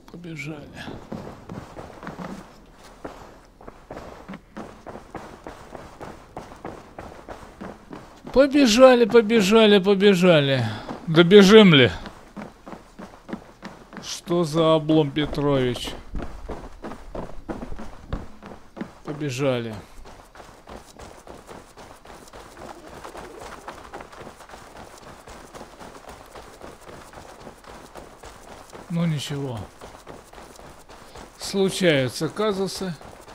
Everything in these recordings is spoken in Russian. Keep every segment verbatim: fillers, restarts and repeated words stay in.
Побежали. Побежали, побежали, побежали. Добежим ли? Что за облом, Петрович? Побежали. Ну ничего. Случаются казусы.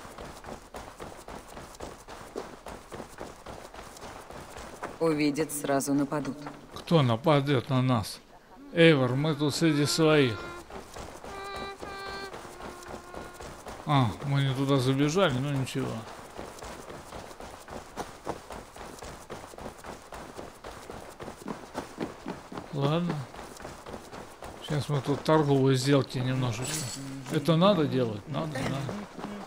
Увидят, сразу нападут. Кто нападет на нас? Эйвор, мы тут среди своих. А, мы не туда забежали, но ничего. Ладно. Сейчас мы тут торговые сделки немножечко. Это надо делать? Надо, надо.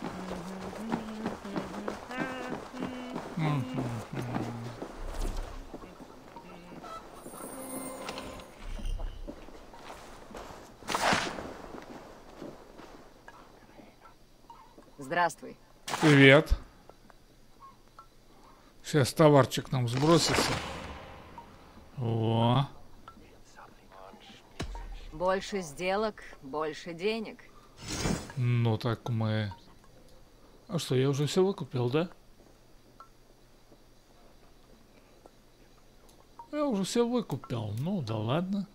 Здравствуй. Привет. Сейчас товарчик нам сбросится. О. Больше сделок, больше денег. Ну так мы... А что, я уже все выкупил, да? Я уже все выкупил. Ну да ладно.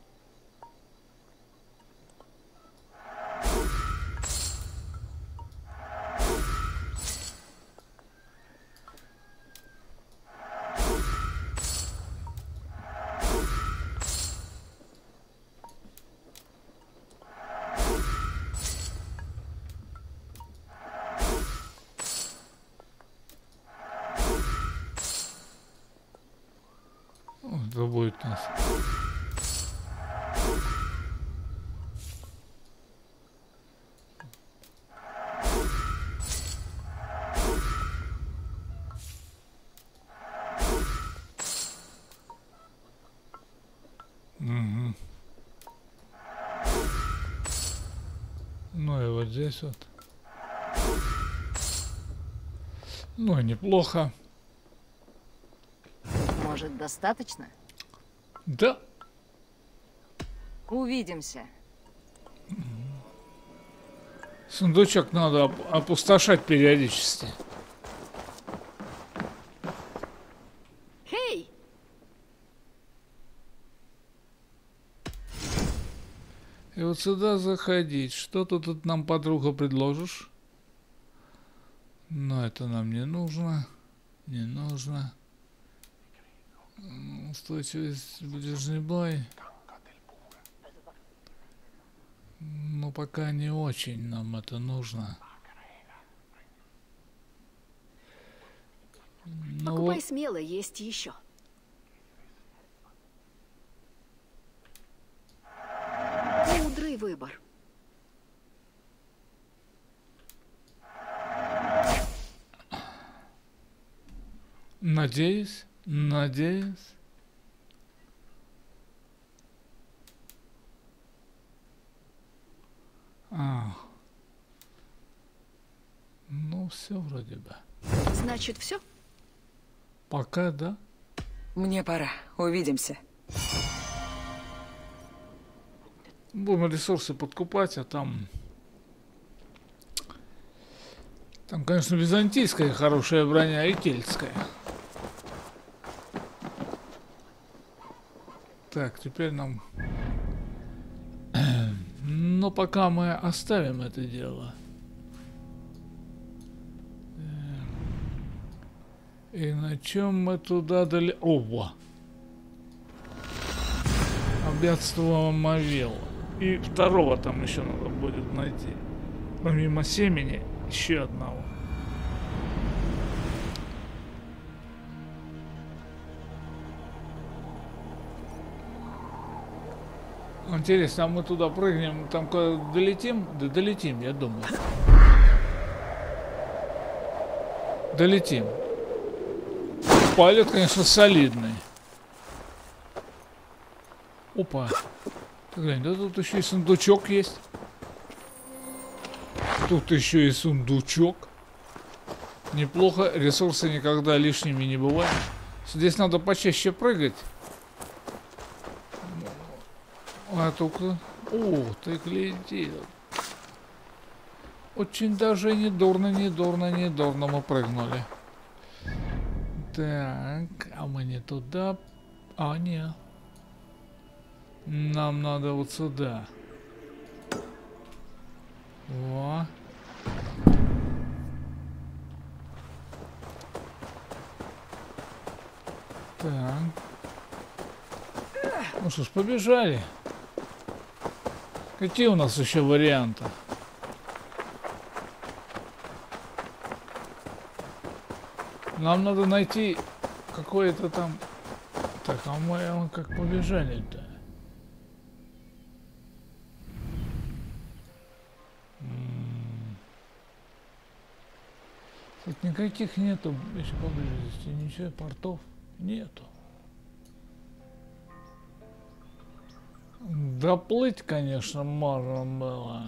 Это будет нас. Угу. Ну и вот здесь вот. Ну и неплохо. Может, достаточно? Да. Увидимся. Сундучок надо оп- опустошать периодически. Хей! И вот сюда заходить. Что ты тут нам, подруга, предложишь? Но это нам не нужно. Не нужно. Устойчивость, ближний бой. Ну, пока не очень нам это нужно. Ну, Покупай вот, смело, есть еще. Мудрый выбор. надеюсь, надеюсь. А. Ну, все вроде бы. Значит, все? Пока, да? Мне пора. Увидимся. Будем ресурсы подкупать, а там... Там, конечно, византийская хорошая броня и кельтская. Так, теперь нам... Но пока мы оставим это дело. И на чем мы туда дали... Ова! Объятство Мавел. И второго там еще надо будет найти. Помимо семени, еще одного. Интересно, а мы туда прыгнем, там куда долетим? Да долетим, я думаю. Долетим. Полет, конечно, солидный. Опа. Ты глянь, да тут еще и сундучок есть. Тут еще и сундучок. Неплохо, ресурсы никогда лишними не бывают. Здесь надо почаще прыгать. А только... О, ты гляди. Очень даже не дурно, не дурно, не дурно мы прыгнули. Так, а мы не туда. А, не. Нам надо вот сюда. Во. Так. Ну что ж, побежали. Какие у нас еще варианты? Нам надо найти какое-то там... Так, а мы как побежали-то? Тут никаких нету еще поблизости, ничего, портов нету. Доплыть, конечно, можно было.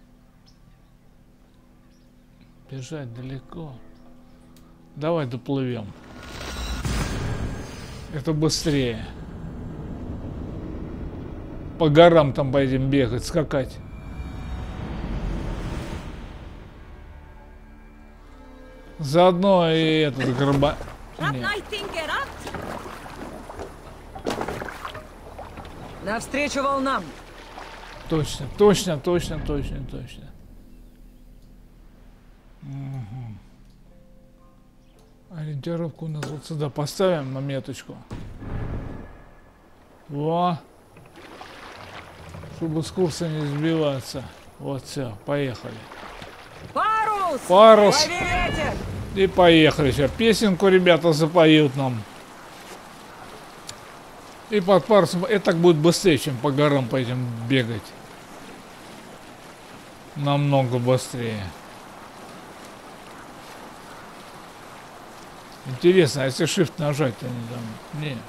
Бежать далеко. Давай доплывем. Это быстрее. По горам там пойдем бегать, скакать. Заодно и этот гроба... Нет. Навстречу волнам. Точно, точно, точно, точно, точно. Угу. Ориентировку у нас вот сюда поставим на меточку. Во. Чтобы с курса не сбиваться. Вот все, поехали. Парус! Парус! Лови ветер! И поехали. Сейчас песенку ребята запоют нам. И под парусом это так будет быстрее, чем по горам пойдем бегать. Намного быстрее. Интересно, а если shift нажать, то не там. Не.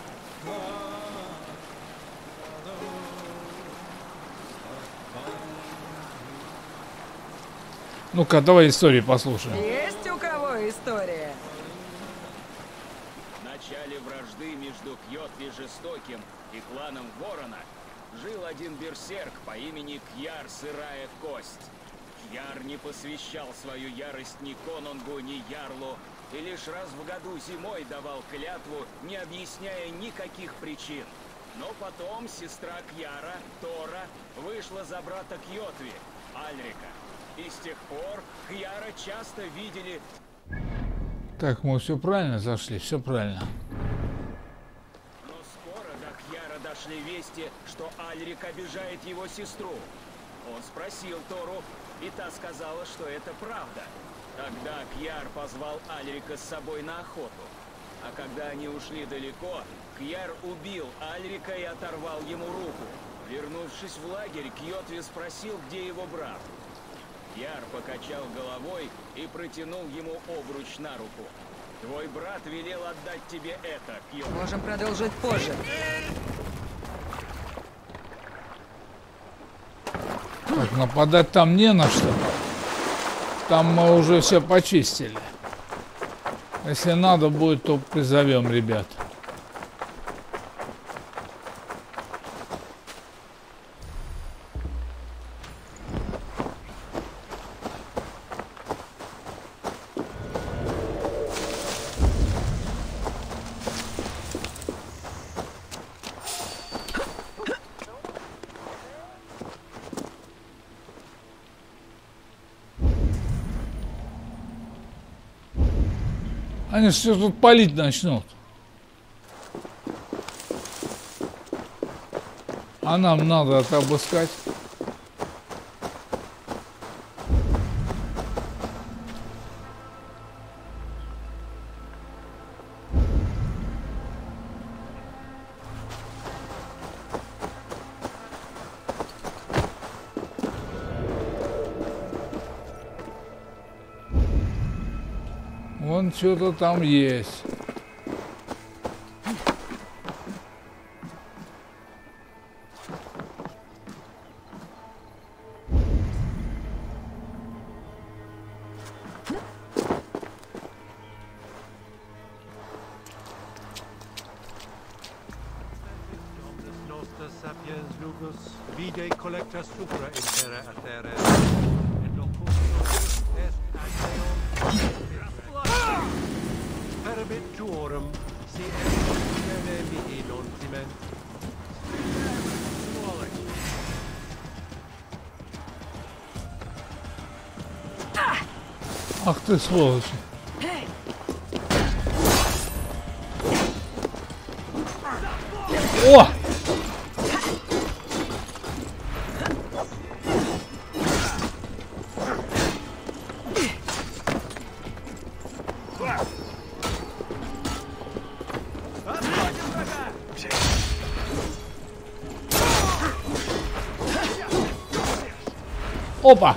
Ну-ка, давай истории послушаем. Есть у кого история? В начале вражды между Кьотви Жестоким и кланом Ворона жил один берсерк по имени Кьяр Сырая Кость. Кьяр не посвящал свою ярость ни конунгу, ни ярлу, и лишь раз в году зимой давал клятву, не объясняя никаких причин. Но потом сестра Кьяра, Тора, вышла за брата Кьотви, Альрика. И с тех пор Кьяра часто видели... Так, мы все правильно зашли, все правильно. Но скоро до Кьяра дошли вести, что Альрик обижает его сестру. Он спросил Тору, и та сказала, что это правда. Тогда Кьяр позвал Альрика с собой на охоту. А когда они ушли далеко, Кьяр убил Альрика и оторвал ему руку. Вернувшись в лагерь, Кьотви спросил, где его брат. Кьяр покачал головой и протянул ему обруч на руку. Твой брат велел отдать тебе это, Кьотви. Можем продолжить позже. Так, нападать там не на что. Там мы уже все почистили. Если надо будет, то призовем ребят. Они все тут палить начнут. А нам надо это обыскать. Вон что-то там есть. sapiens lugus vide collecta supra in terra a terra et locus est ageo perabit tuorum si est mihi non ciment. Ах ты сволочь. О! Опа!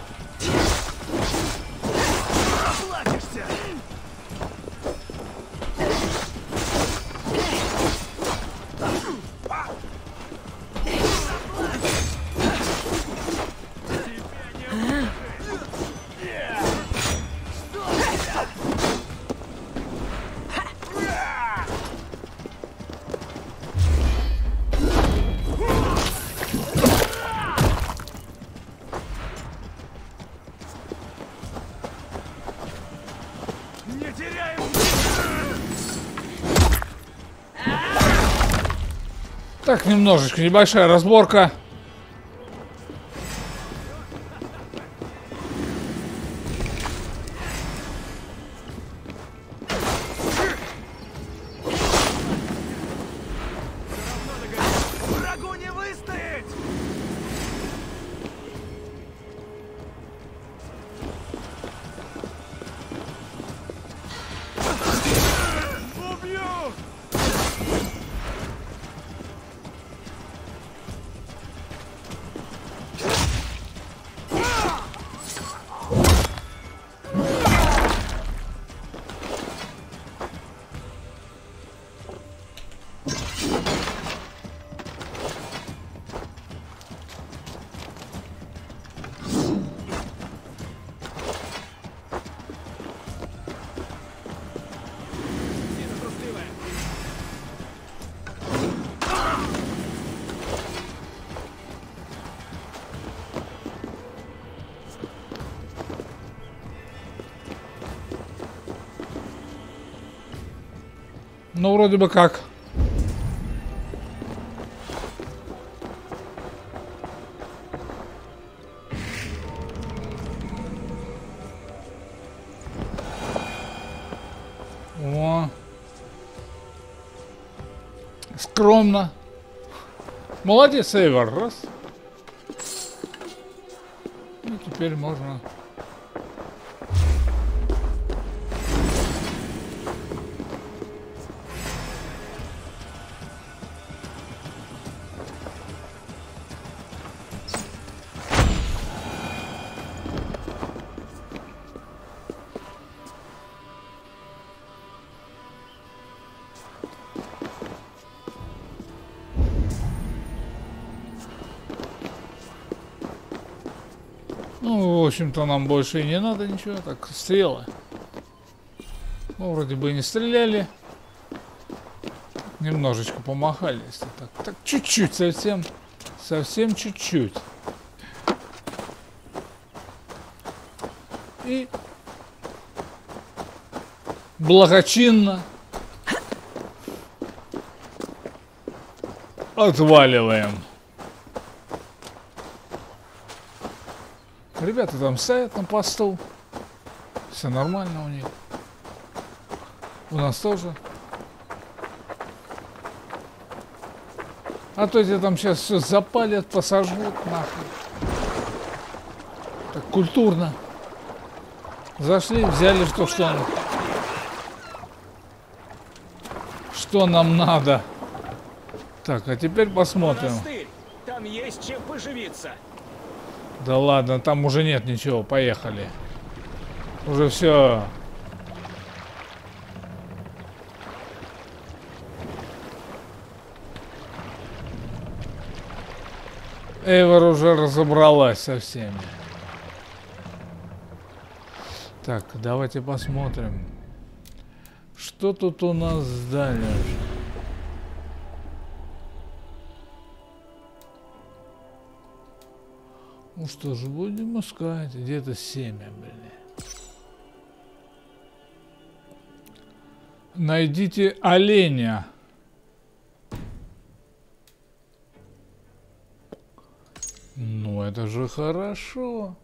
Так, немножечко, небольшая разборка. Врагу не выстоять! Убью! Ну, вроде бы как. О. Скромно. Молодец, Эйвор. Раз. И теперь можно... Ну, в общем-то, нам больше и не надо ничего. Так, стрелы. Ну, вроде бы и не стреляли. Немножечко помахали, если так. Так, чуть-чуть, совсем. Совсем чуть-чуть. И благочинно отваливаем. Ребята там стоят на посту. Все нормально у них. У нас тоже. А то эти там сейчас все запалят, посожгут нахуй. Так культурно. Зашли, взяли то, что нам, что нам надо. Так, а теперь посмотрим. Монастырь! Там есть чем поживиться. Да ладно, там уже нет ничего, поехали. Уже все. Эйвор уже разобралась со всеми. Так, давайте посмотрим. Что тут у нас дальше? Ну что же, будем искать. Где-то семя, блин. Найдите оленя. Ну, это же хорошо.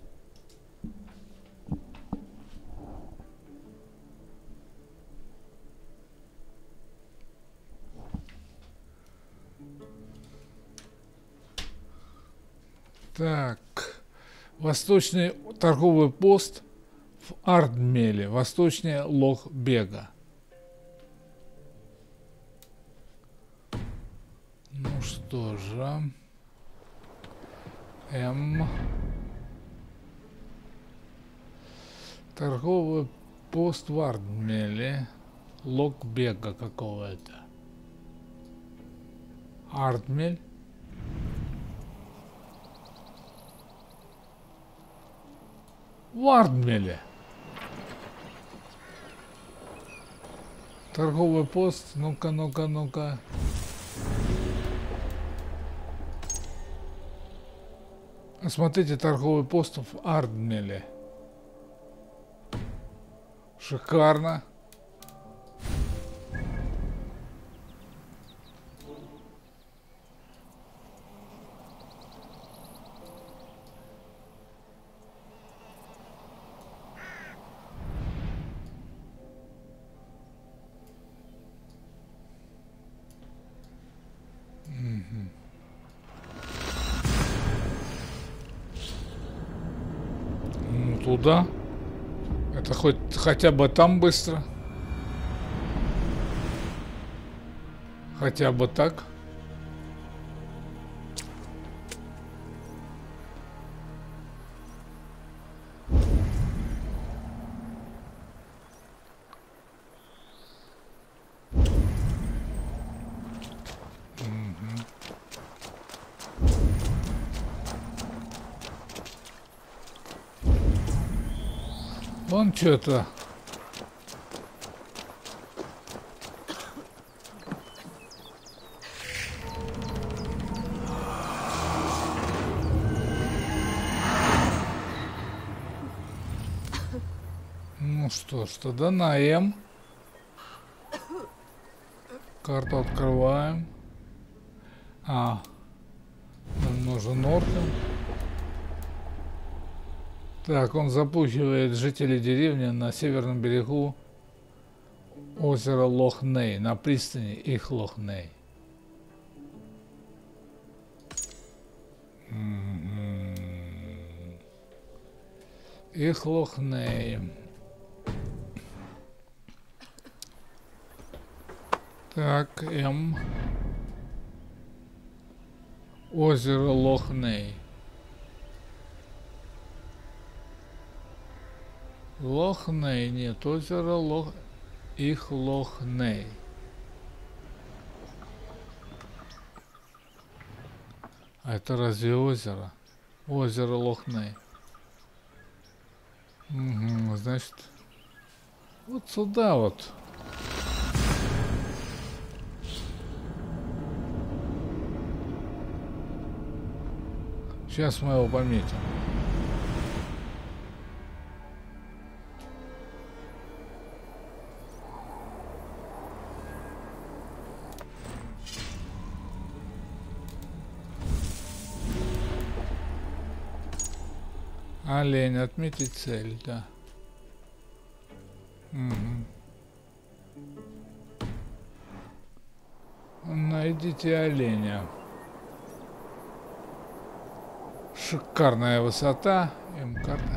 Так, восточный торговый пост в Ардмеле, восточнее Лох-Бега. Ну что же, М. Торговый пост в Ардмеле, Лох-Бега какого-то. Ардмель. В Ардмеле. Торговый пост. Ну-ка, ну-ка, ну-ка. Смотрите, торговый пост в Ардмеле. Шикарно. Туда. Это хоть хотя бы там быстро. Хотя бы так. Вон что-то. Ну что ж, тогда на М. Карту открываем. А, нам нужен Нортон. Так, он запугивает жителей деревни на северном берегу озера Лох-Ней, на пристани их Лох-Ней. Их Лох-Ней. Так, М. Озеро Лох-Ней. Лох-Ней, нет, озеро Лох... их Лох-Ней. А это разве озеро? Озеро Лох-Ней. Угу, значит, вот сюда вот. Сейчас мы его пометим. Олень, отметить цель, да. Угу. Найдите оленя. Шикарная высота. М-карта.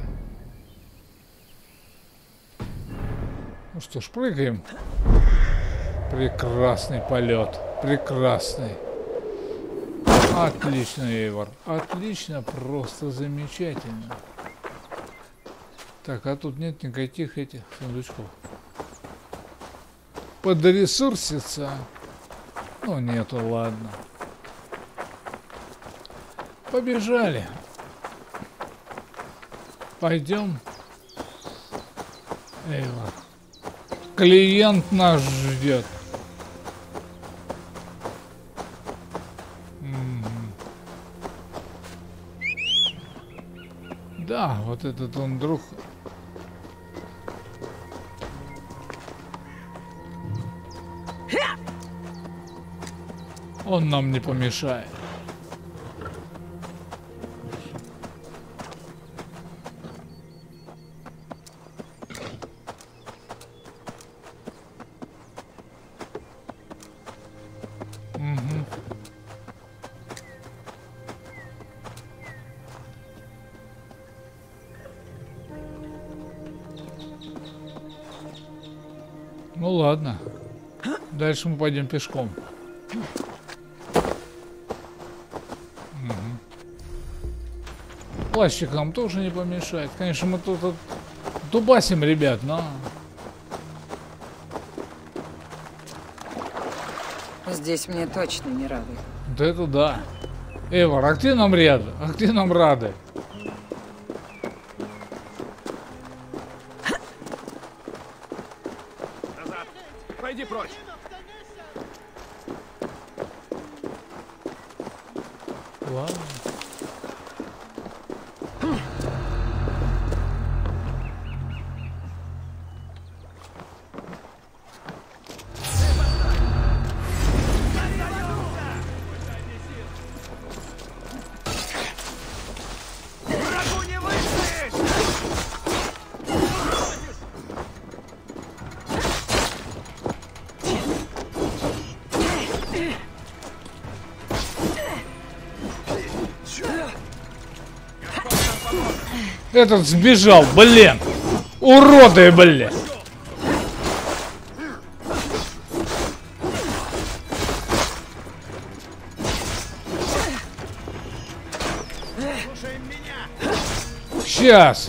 Ну что ж, прыгаем. Прекрасный полет. Прекрасный. Отлично, Эйвор. Отлично, просто замечательно. Так, а тут нет никаких этих сундучков. Подресурситься. Ну, нету, ладно. Побежали. Пойдем. Эйвор. Клиент нас ждет. Да, вот этот он друг. Он нам не помешает. Угу. Ну ладно. Дальше мы пойдем пешком. Плащик нам тоже не помешает. Конечно, мы тут, тут дубасим, ребят, но... Здесь мне точно не рады. Да это да. Эвар, а где нам рады? А где нам рады? Назад! Пойди прочь! Ладно. Этот сбежал, блин. Уроды, блин. Сейчас.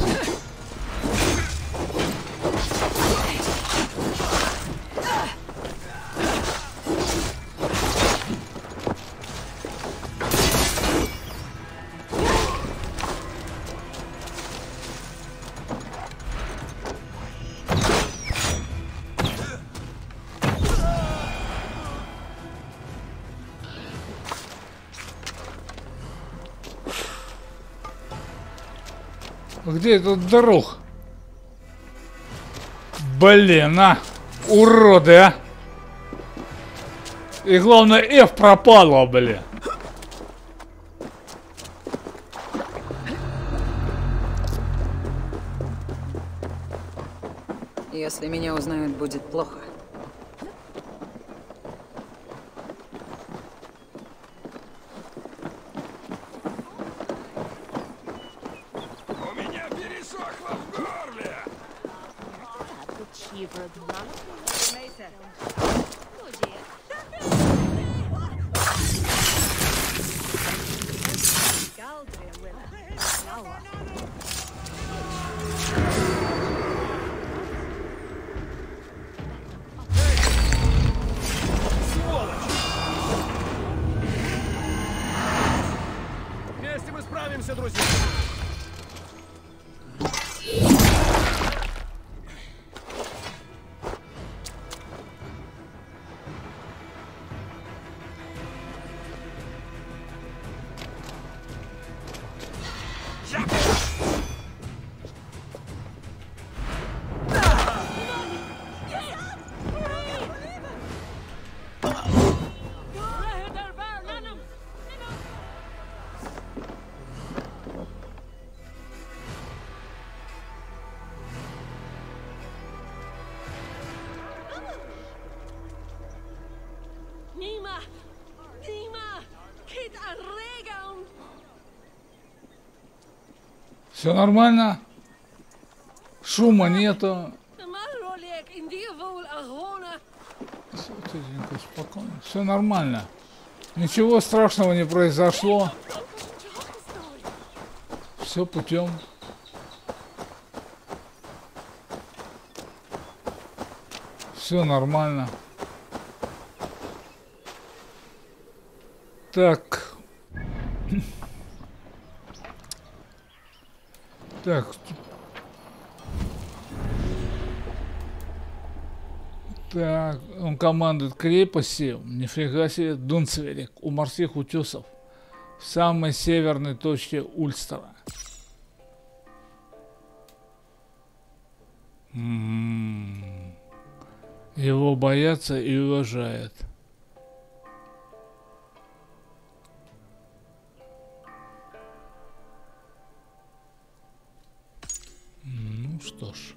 Где этот друг? Блин, а! Уроды, а! И главное, F пропало, блин. Если меня узнают, будет плохо. Вместе мы справимся, друзья! Все нормально? Шума нету. Все, тихенько, спокойно. Все нормально. Ничего страшного не произошло. Все путем. Все нормально. Так. Так. Так, он командует крепостью, нифига себе, Дунцверик, у морских утесов, в самой северной точке Ульстера. М-м-м. Его боятся и уважают. Ну что ж.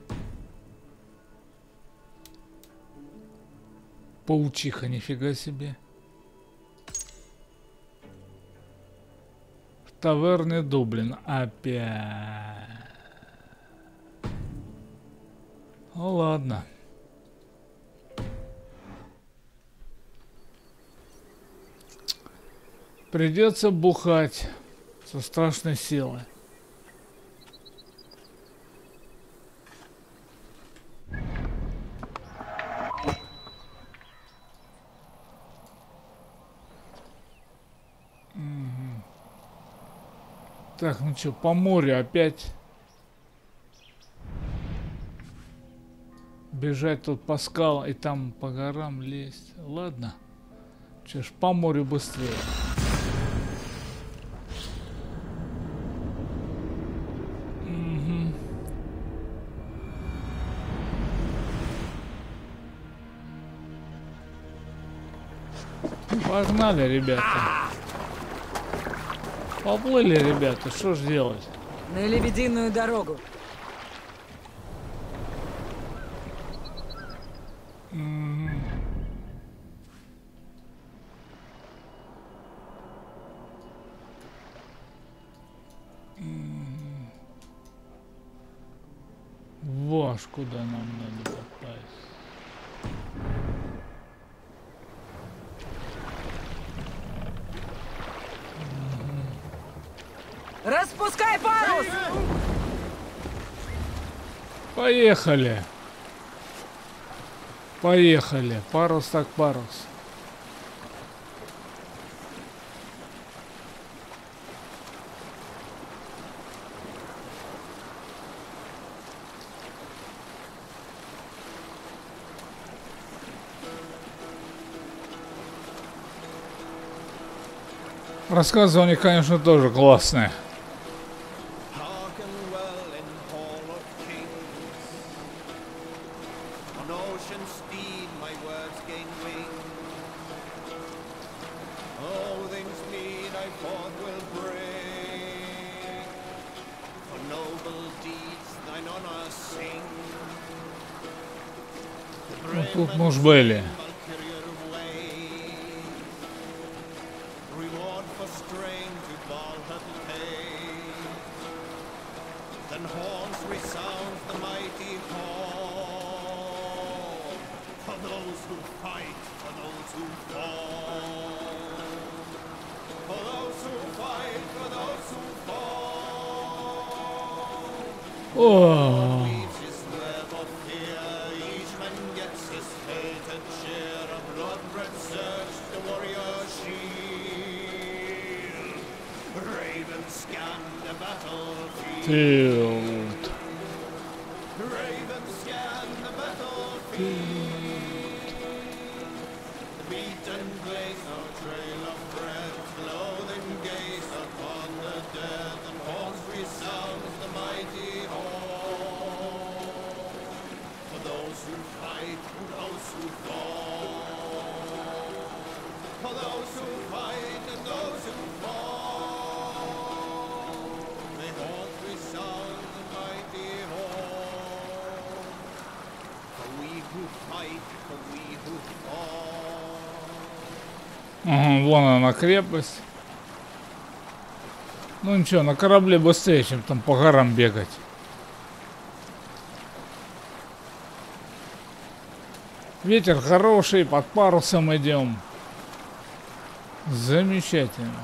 Паучиха, нифига себе. В таверне Дублин. Опять. Ну ладно. Придется бухать со страшной силой. Так, ну что, по морю опять бежать тут по скалам и там по горам лезть. Ладно, что ж, по морю быстрее. Угу. Погнали, ребята. Поплыли, ребята, что ж делать? На лебединую дорогу. М-м. М-м. Ваш, куда нам надо попасть? Распускай парус! Поехали. Поехали. Парус так парус. Рассказы у них, конечно, тоже классные. Hearken well in hall of kings. On ocean steed my words gain wing. Oh, things mean I forth will bring. For noble deeds thine honor sing. Ну, тут мы уж были. Reward for strength to Balhut pay. Then horns resound the mighty call. For those who fight, for those who fall. For those who fight, for those who fall. О, Leaves his web of fear, each man gets his fated share of blood-red surge, the warrior shield. Ravens scan the battlefield. Field. Ravens scan the battlefield. The beaten blaze no trail of bread, clothing gaze upon the dead, and horns resounds the mighty horn. For those who fight, for those who fall. For those who fight and those who fall. May horns resound the mighty horn. For we who fight, for we who fall. Ага, вон она крепость. Ну ничего, на корабле быстрее, чем там по горам бегать. Ветер хороший, под парусом идем. Замечательно.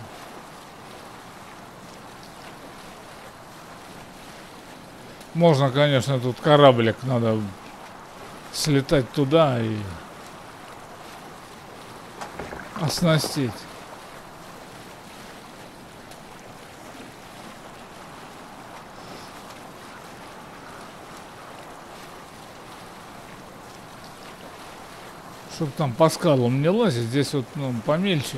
Можно, конечно, тут кораблик, надо слетать туда и оснастить. Чтоб там по скалам не лазить, здесь вот ну, помельче.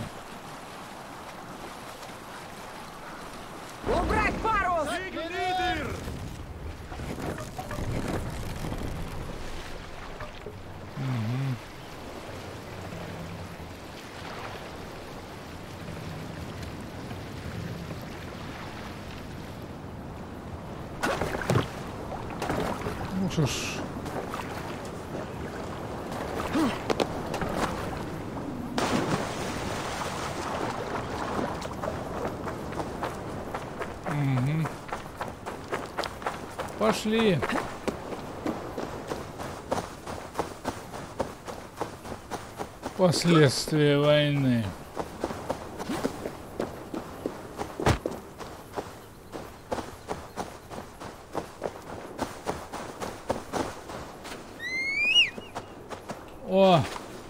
Убрать парус! Ну что ж. Угу. Пошли. Последствия войны. О!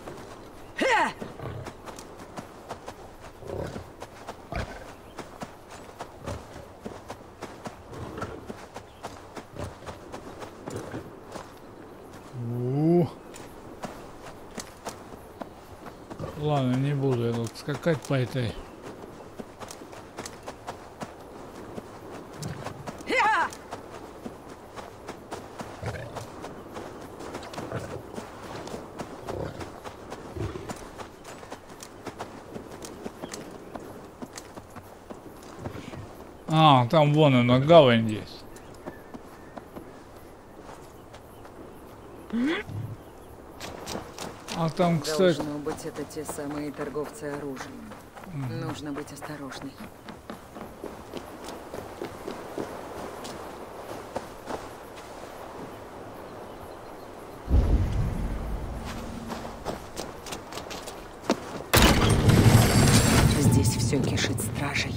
У. Ладно, не буду я тут скакать по этой. А, там вон она, гавань есть. А там, кстати... Должно быть, это те самые торговцы оружием. Нужно быть осторожной. Здесь все кишит стражей.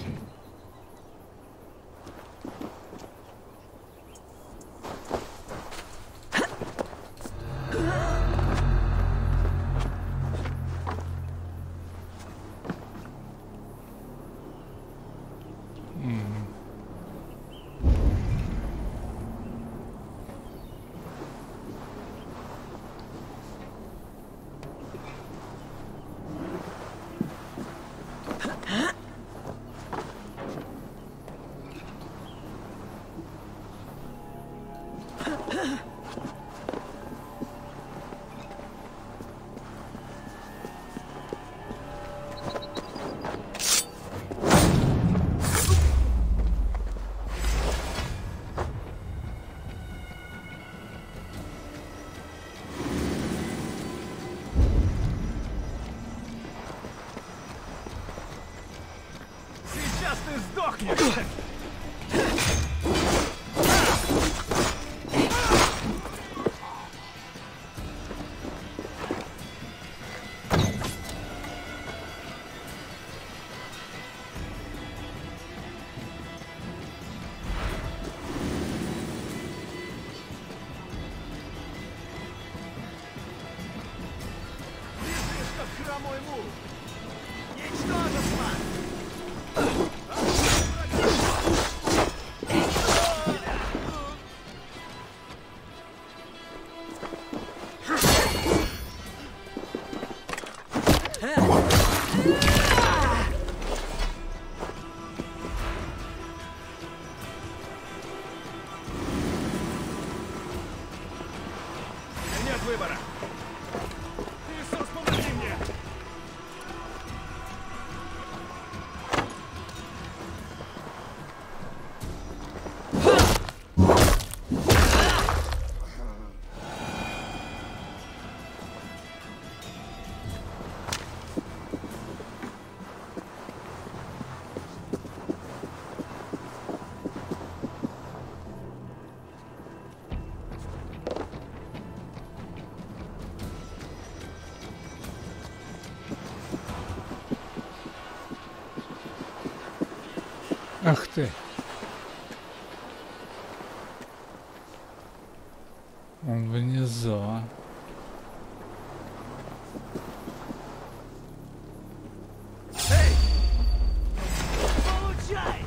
Сейчас ты сдохнешь! Лежишь, как хромой мул! Ничтожество! Нет выбора! Иисус, помоги мне! Ах ты. Он внизу, а. Эй! Получай!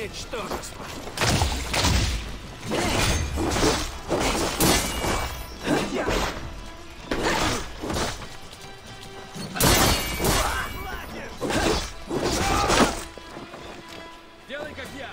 Ничтожество. Делай как я.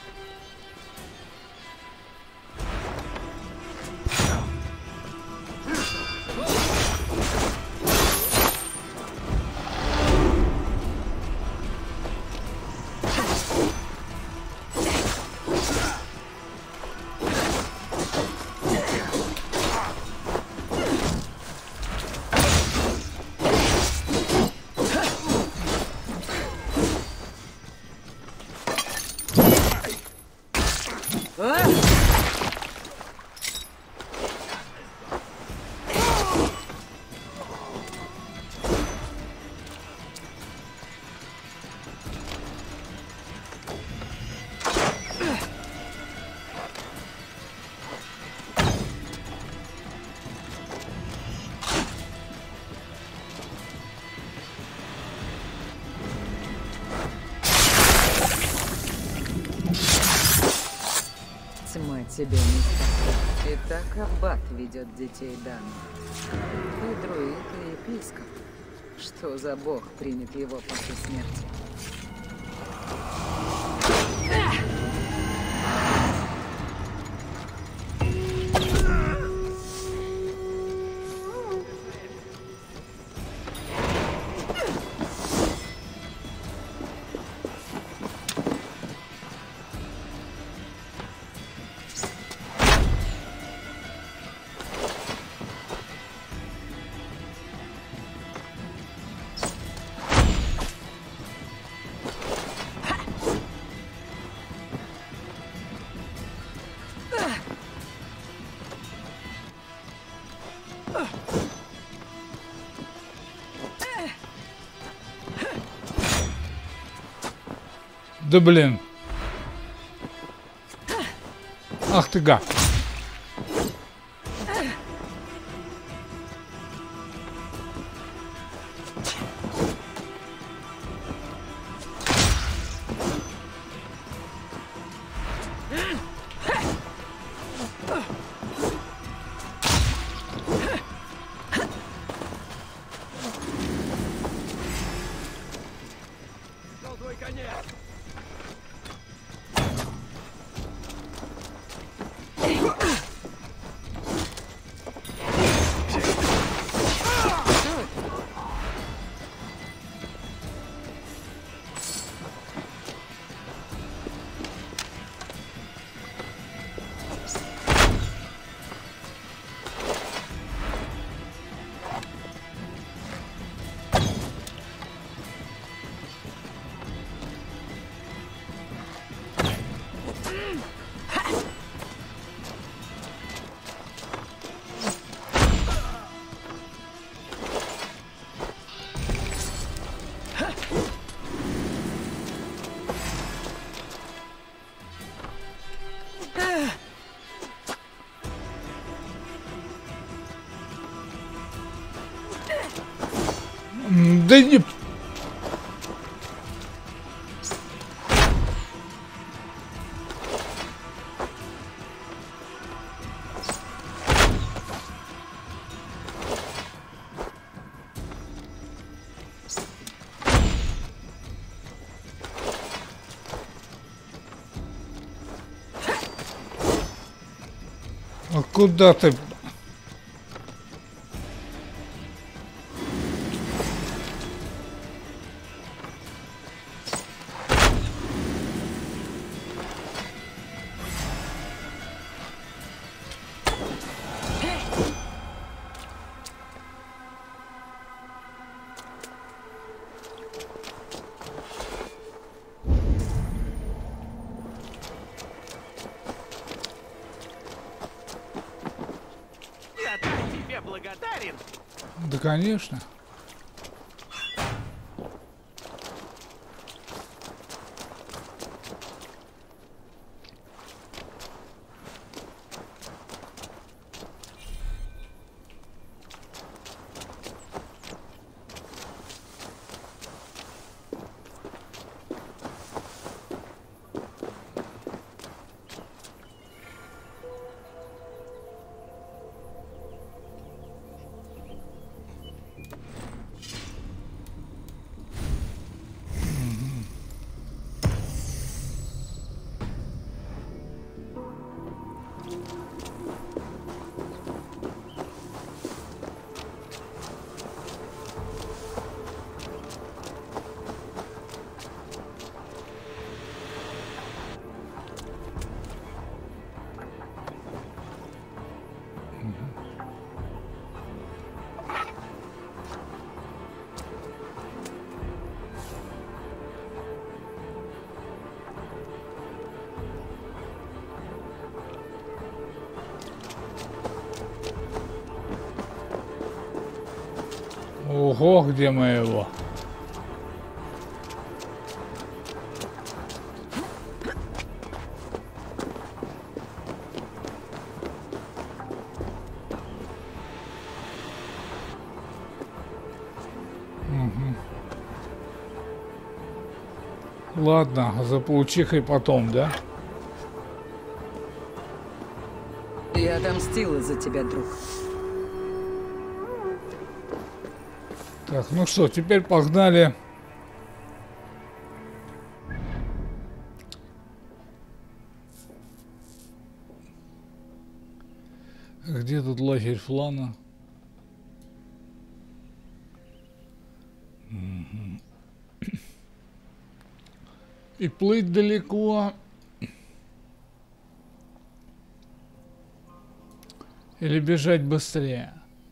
Тьма тебя не спасет. И так аббат ведет детей Дана. И друид, и епископ. Что за бог примет его после смерти? Да блин. Ах ты гад. Твой конец. Да не... А куда ты? Я так тебе благодарен. Да, конечно. Ого, где мы его? Ладно, за паучихой потом, да? Я отомстила за тебя, друг. Так, ну что, теперь погнали. Где тут лагерь Флана? Угу. И плыть далеко. Или бежать быстрее?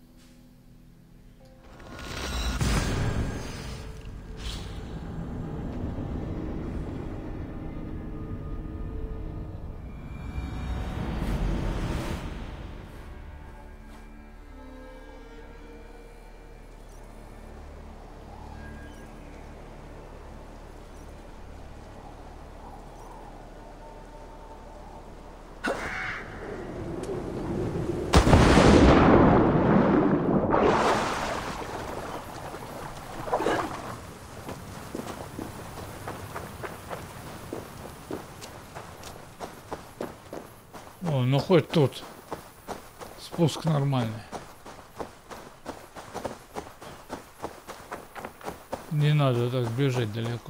О, ну хоть тут спуск нормальный. Не надо так бежать далеко.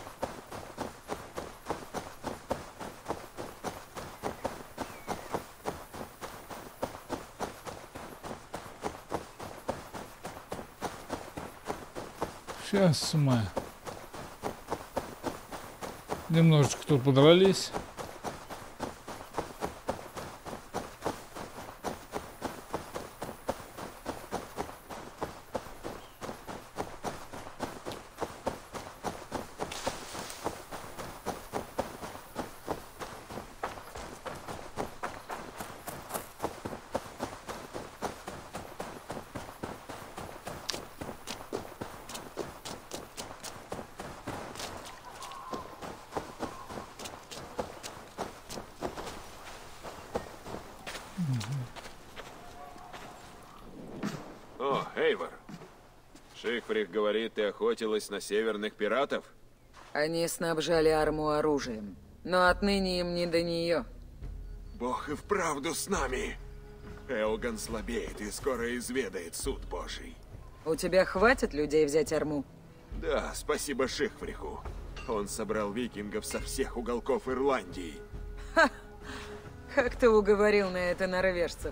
Сейчас мы немножечко тут подрались. О, Эйвор. Шихфрих говорит, ты охотилась на северных пиратов? Они снабжали арму оружием, но отныне им не до нее. Бог и вправду с нами. Эоган слабеет и скоро изведает суд Божий. У тебя хватит людей взять арму? Да, спасибо Шихфриху. Он собрал викингов со всех уголков Ирландии. Ха! Как ты уговорил на это норвежцев?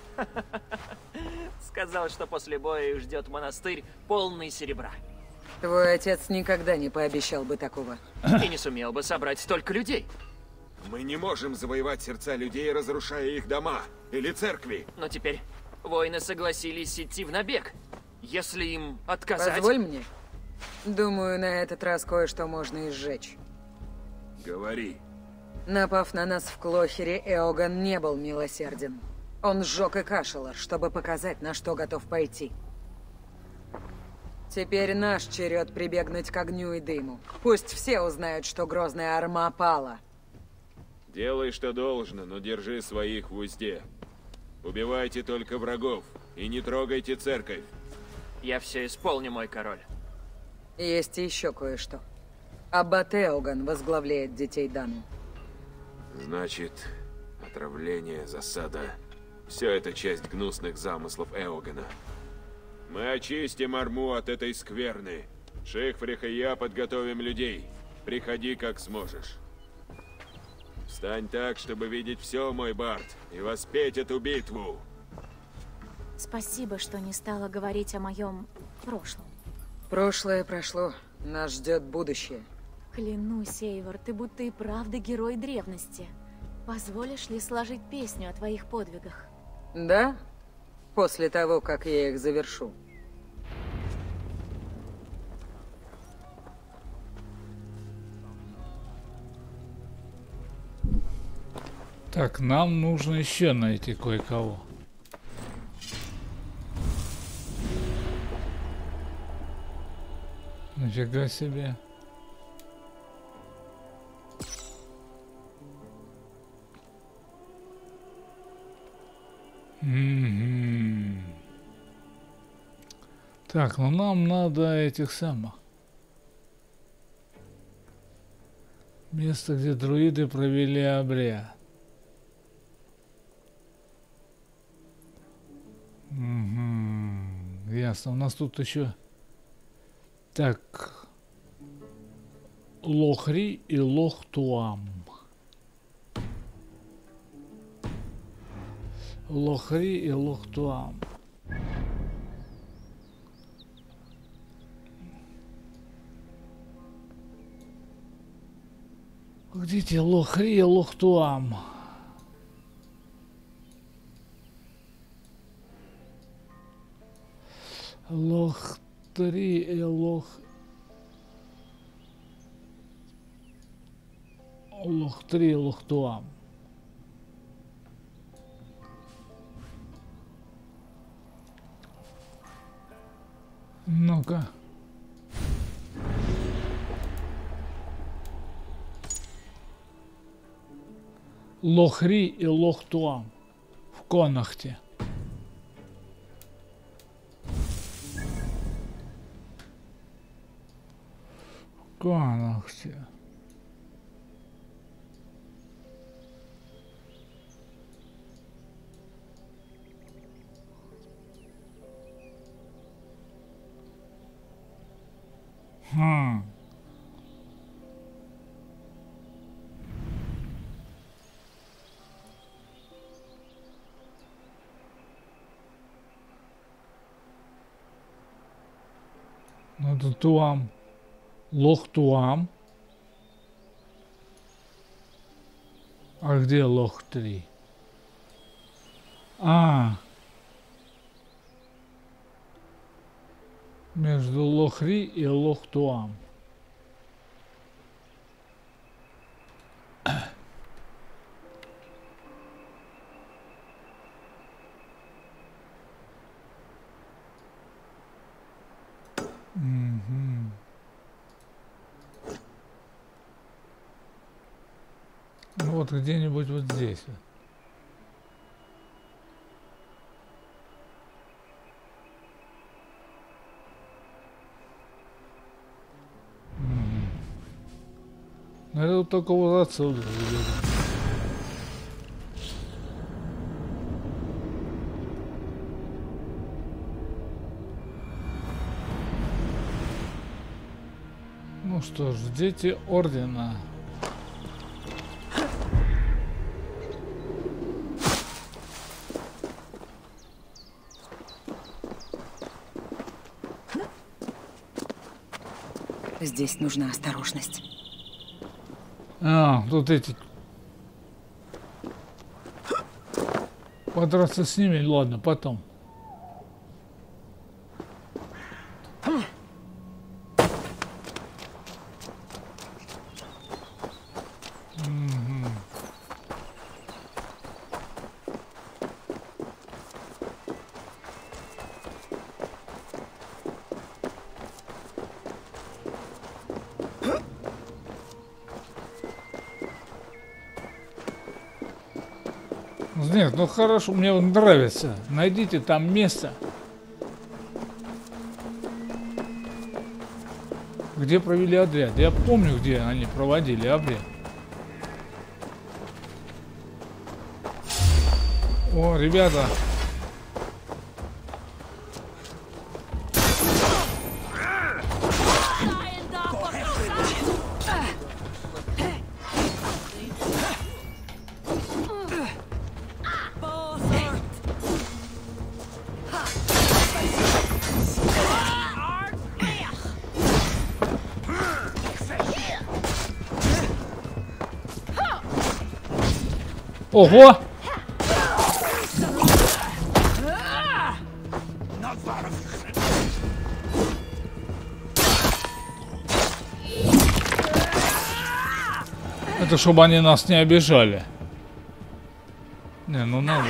Сказал, что после боя их ждет монастырь полный серебра. Твой отец никогда не пообещал бы такого. И не сумел бы собрать столько людей. Мы не можем завоевать сердца людей, разрушая их дома или церкви. Но теперь воины согласились идти в набег. Если им отказать... Позволь мне. Думаю, на этот раз кое-что можно и сжечь. Говори. Напав на нас в Клохере, Эоган не был милосерден. Он сжег и Кашелар, чтобы показать, на что готов пойти. Теперь наш черед прибегнуть к огню и дыму. Пусть все узнают, что грозная арма пала. Делай, что должно, но держи своих в узде. Убивайте только врагов и не трогайте церковь. Я все исполню, мой король. Есть еще кое-что. Аббат Эоган возглавляет детей Дану. Значит, отравление, засада. Все это часть гнусных замыслов Эогана. Мы очистим Арму от этой скверны. Шихфрих и я подготовим людей. Приходи, как сможешь. Встань так, чтобы видеть все, мой Барт, и воспеть эту битву. Спасибо, что не стала говорить о моем прошлом. Прошлое прошло. Нас ждет будущее. Клянусь, Эйвор, ты будто и правда герой древности. Позволишь ли сложить песню о твоих подвигах? Да? После того, как я их завершу. Так, нам нужно еще найти кое-кого. Нифига себе. М-м-м. Так, ну нам надо этих самых. Место, где друиды провели обряд. Угу. Ясно. У нас тут еще... Так. Лохри и Лохтуам. Лохри и Лохтуам. Где те Лохри и Лохтуам? Лох-три и Лох... Лох-три и Лохтуам. Ну-ка. Лохри и Лохтуам в Конахте. В Конахте. Хм. Ну, это Туам. Лох-Туам. А где Лох-три? А. Между Лохри и Лох-Туам. Угу. Ну вот где-нибудь вот здесь. Но это вот только вот отсюда. Ну что ж, дети Ордена. Здесь нужна осторожность. А, тут эти... Подраться с ними, ладно, потом. Нет, ну хорошо, мне нравится. Найдите там место, где провели обряд. Я помню, где они проводили обряд. О, ребята. Ого! Это чтобы они нас не обижали. Не, ну надо.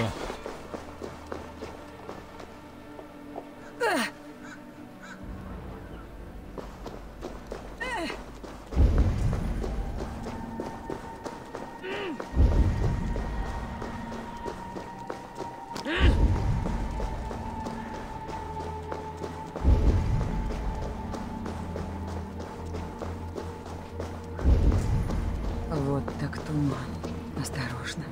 туман. Осторожно.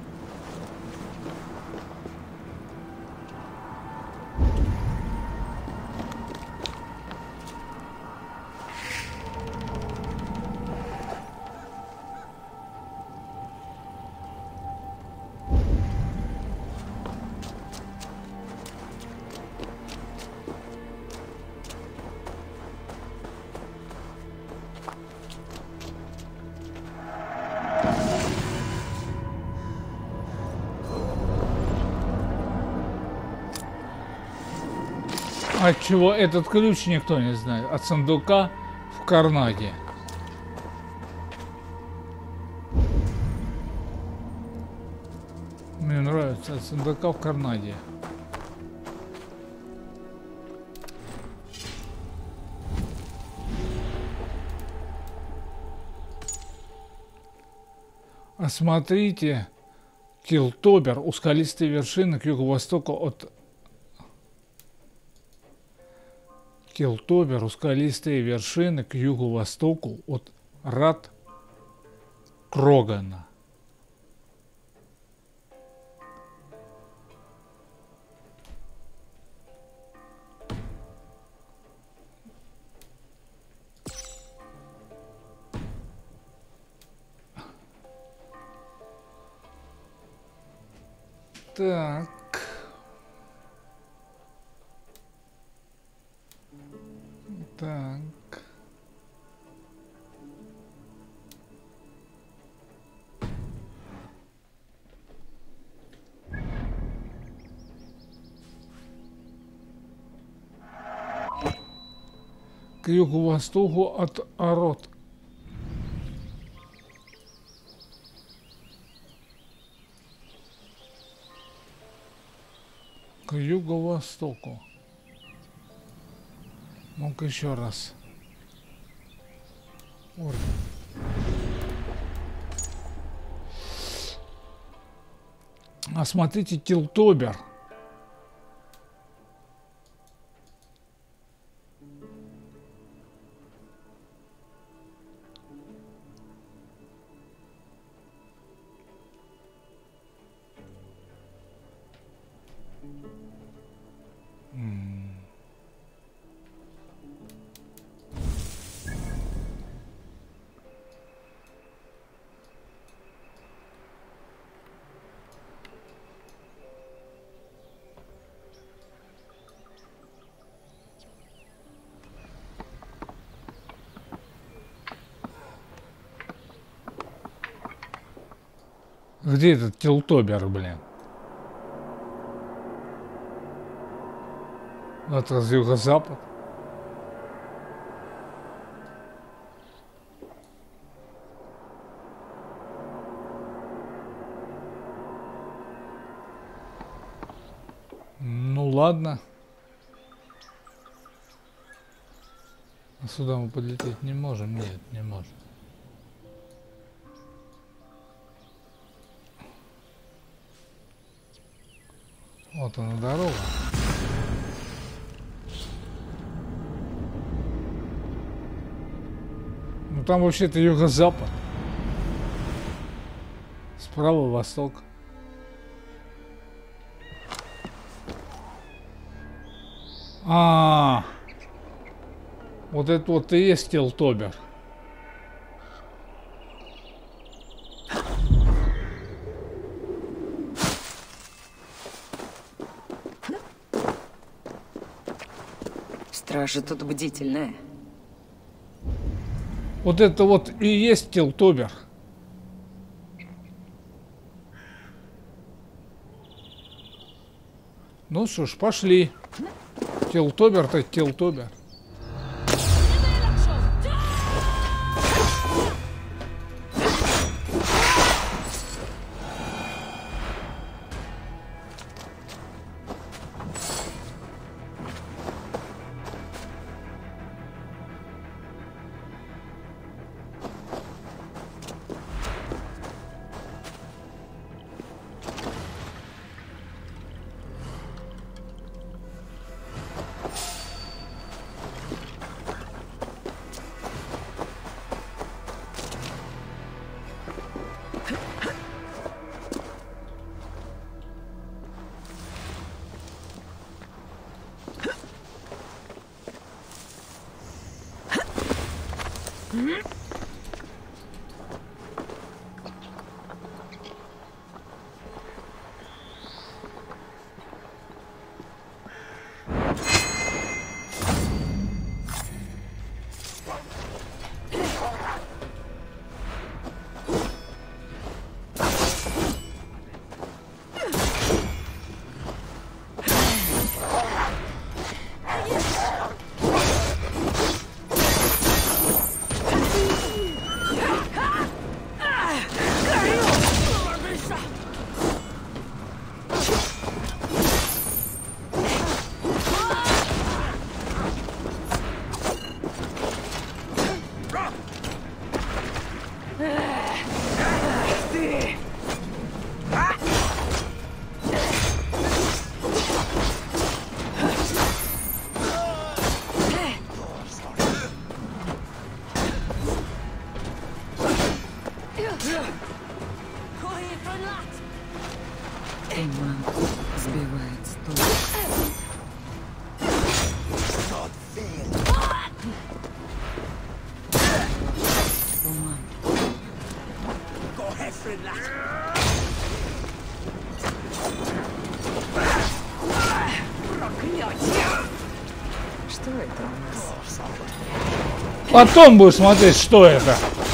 От чего этот ключ, никто не знает. От сундука в Карнаде. Мне нравится. От сундука в Карнаде. Осмотрите Килтобер у скалистой вершины к юго-востоку от Килтобер у скалистые вершины к юго-востоку от Рат Крогана. Так. Так. К юго-востоку от Арот. К юго-востоку. Ну-ка еще раз. Орден. Осмотрите Килтобер. Где этот Килтобер, блин? Это с юго-запад. Ну ладно. А сюда мы подлететь не можем? Нет, не можем. Вот она дорога. Ну там вообще-то юго-запад. Справа восток. А, -а, -а. Вот это вот и есть Килтобер. Стража тут бдительная. Вот это вот и есть Килтобер. Ну что ж, пошли. Килтобер-то Килтобер. Туман сбивает с толку. Туман. Что это у нас? Потом будешь смотреть, что это.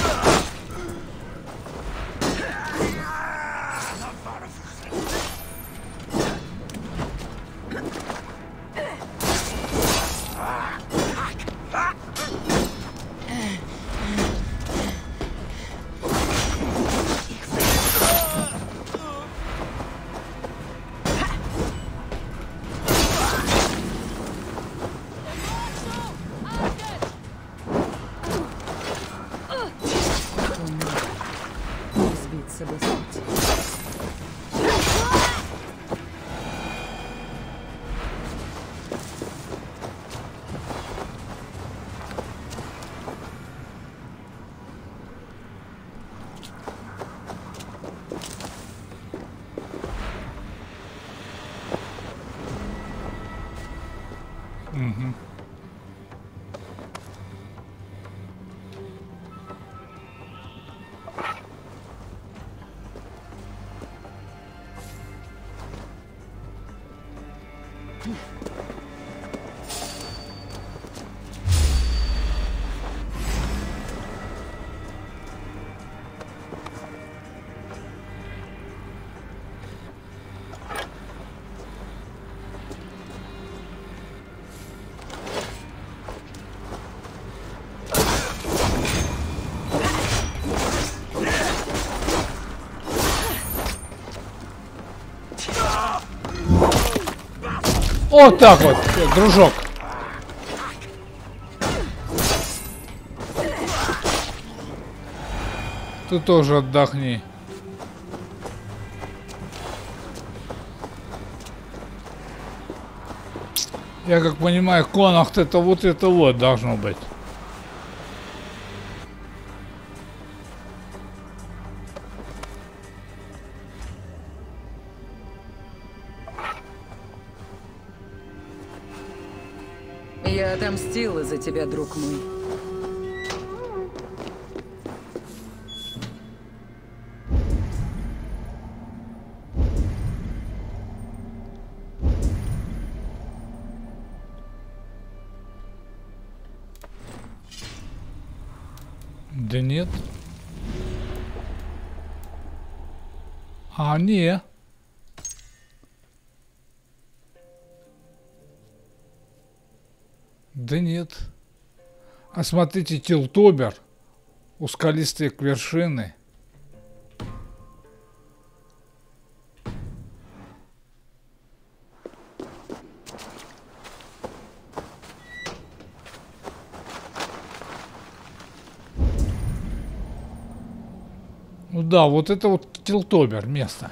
Сбиться до смерти. Угу. Вот так вот, дружок. Ты тоже отдохни. Я как понимаю, Конахт это вот это вот должно быть. Я отомстила за тебя, друг мой. Да нет. А, не. Да нет. А смотрите, Тилтобер у скалистой вершины. Ну да, вот это вот Тилтобер место.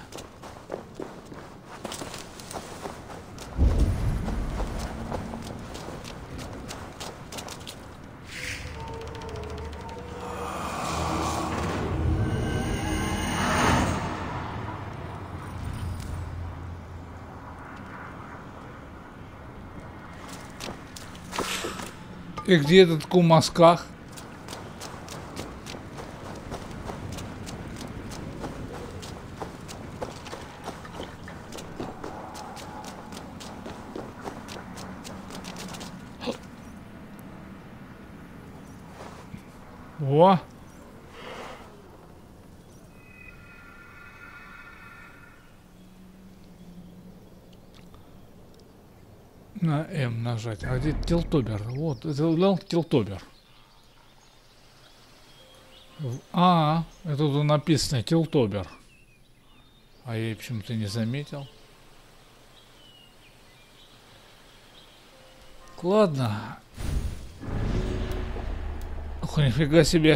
И где этот Кумасках? Во! На М нажать. А где тилтобер? Вот, это тилтобер. А, это тут написано тилтобер. А я почему-то не заметил. Ладно. Ох, нифига себе.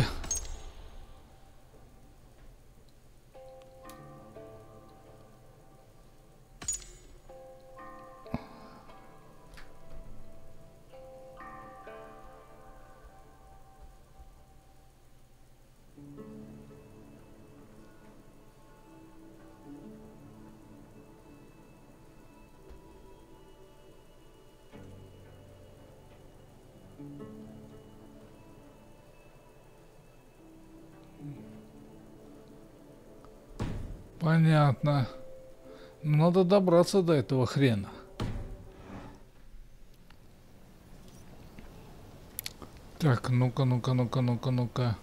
Понятно. Надо добраться до этого хрена. Так, ну-ка, ну-ка, ну-ка, ну-ка, ну-ка.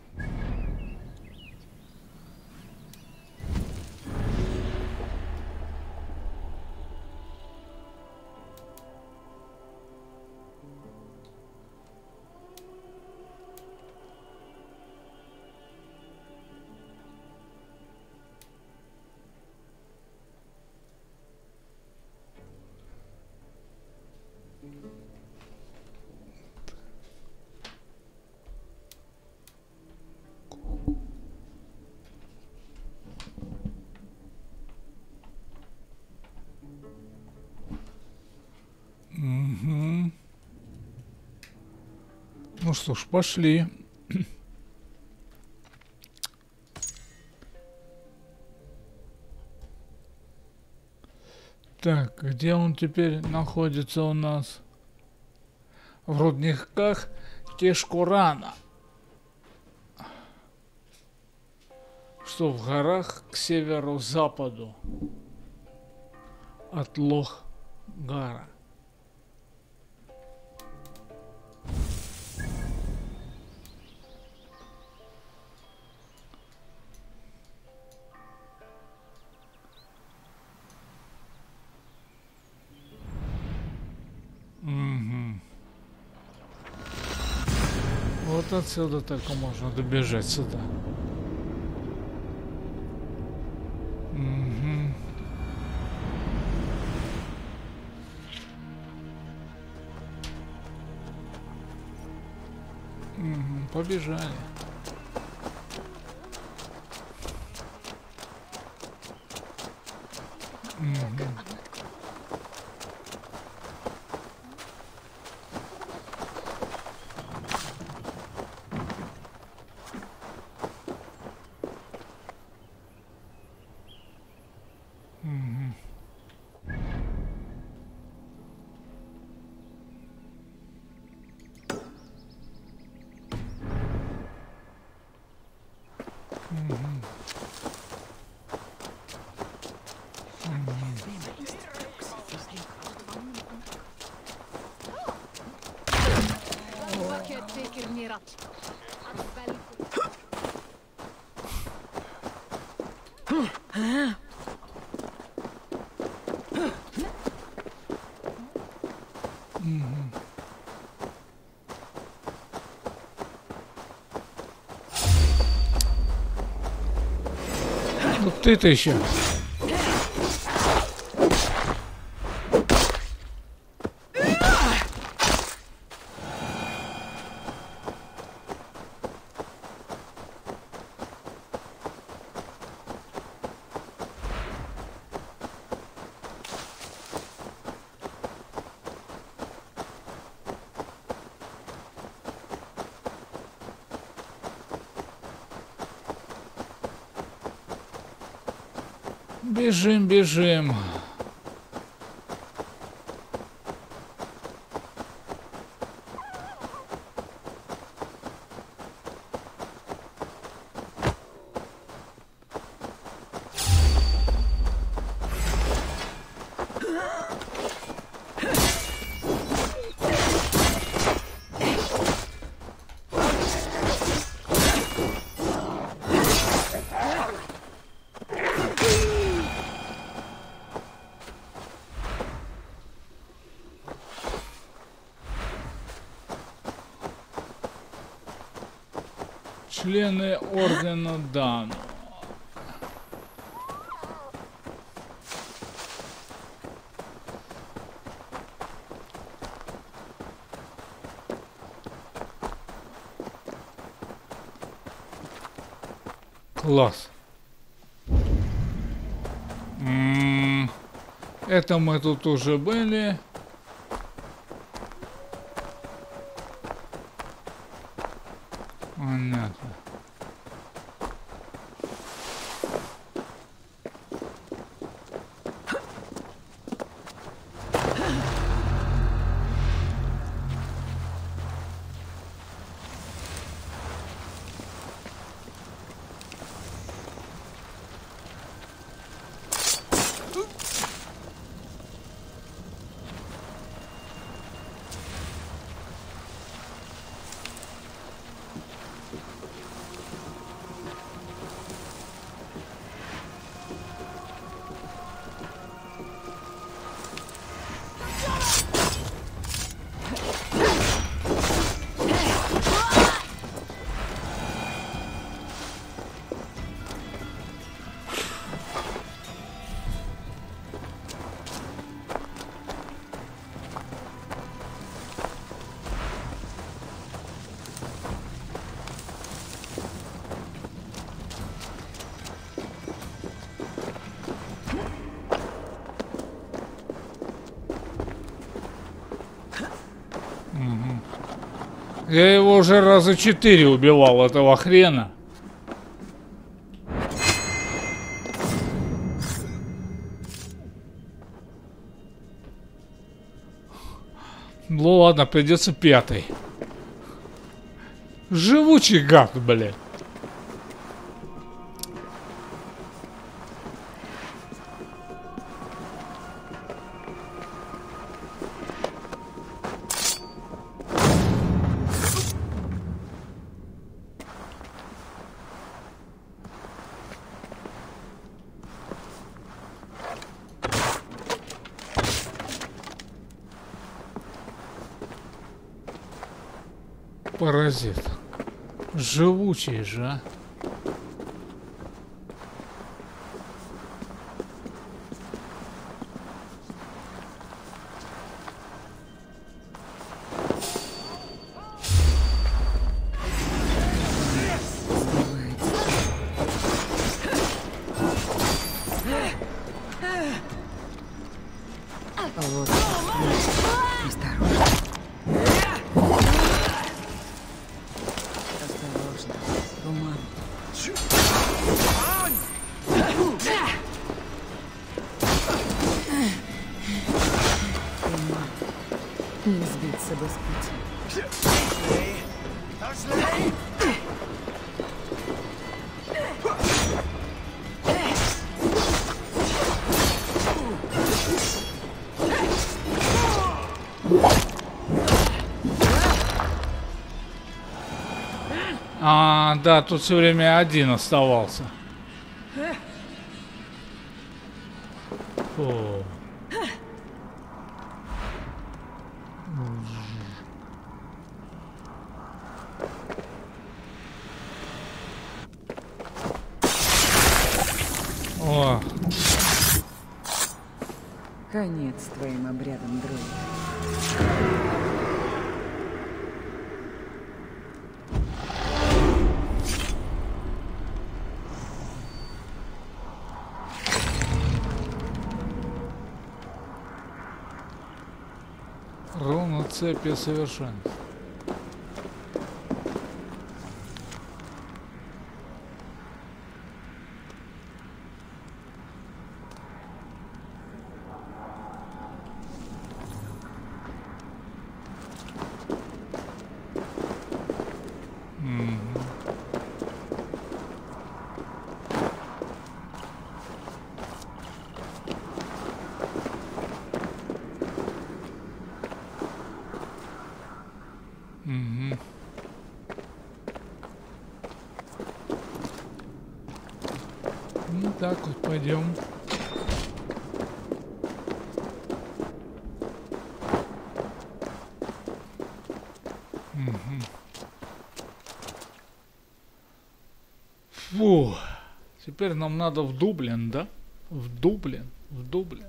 Угу. Ну что ж, пошли. Так, где он теперь находится у нас? В рудниках Тешкурана, что в горах к северо-западу от Лох-Гара. Угу. Вот отсюда только можно добежать сюда. Угу. Угу. Побежали. Угу. Ну ты-то еще. Бежим, бежим. Члены Ордена Дану. Класс. М-м-м. Это мы тут уже были. Понятно. Я его уже раза четыре убивал, этого хрена. Ну ладно, придется пятый. Живучий гад, блядь. Паразит. Живучий же, а. Вот. Осторожно. Осторожно. Туман. Туман. Не сбиться бы с пути. А, да, тут все время один оставался. Фу. О. Конец твоим обрядом, друид. Руна цепи совершенства. Угу. Ну так вот пойдем. Угу. Фу. Теперь нам надо в Дублин, да? В Дублин, в Дублин.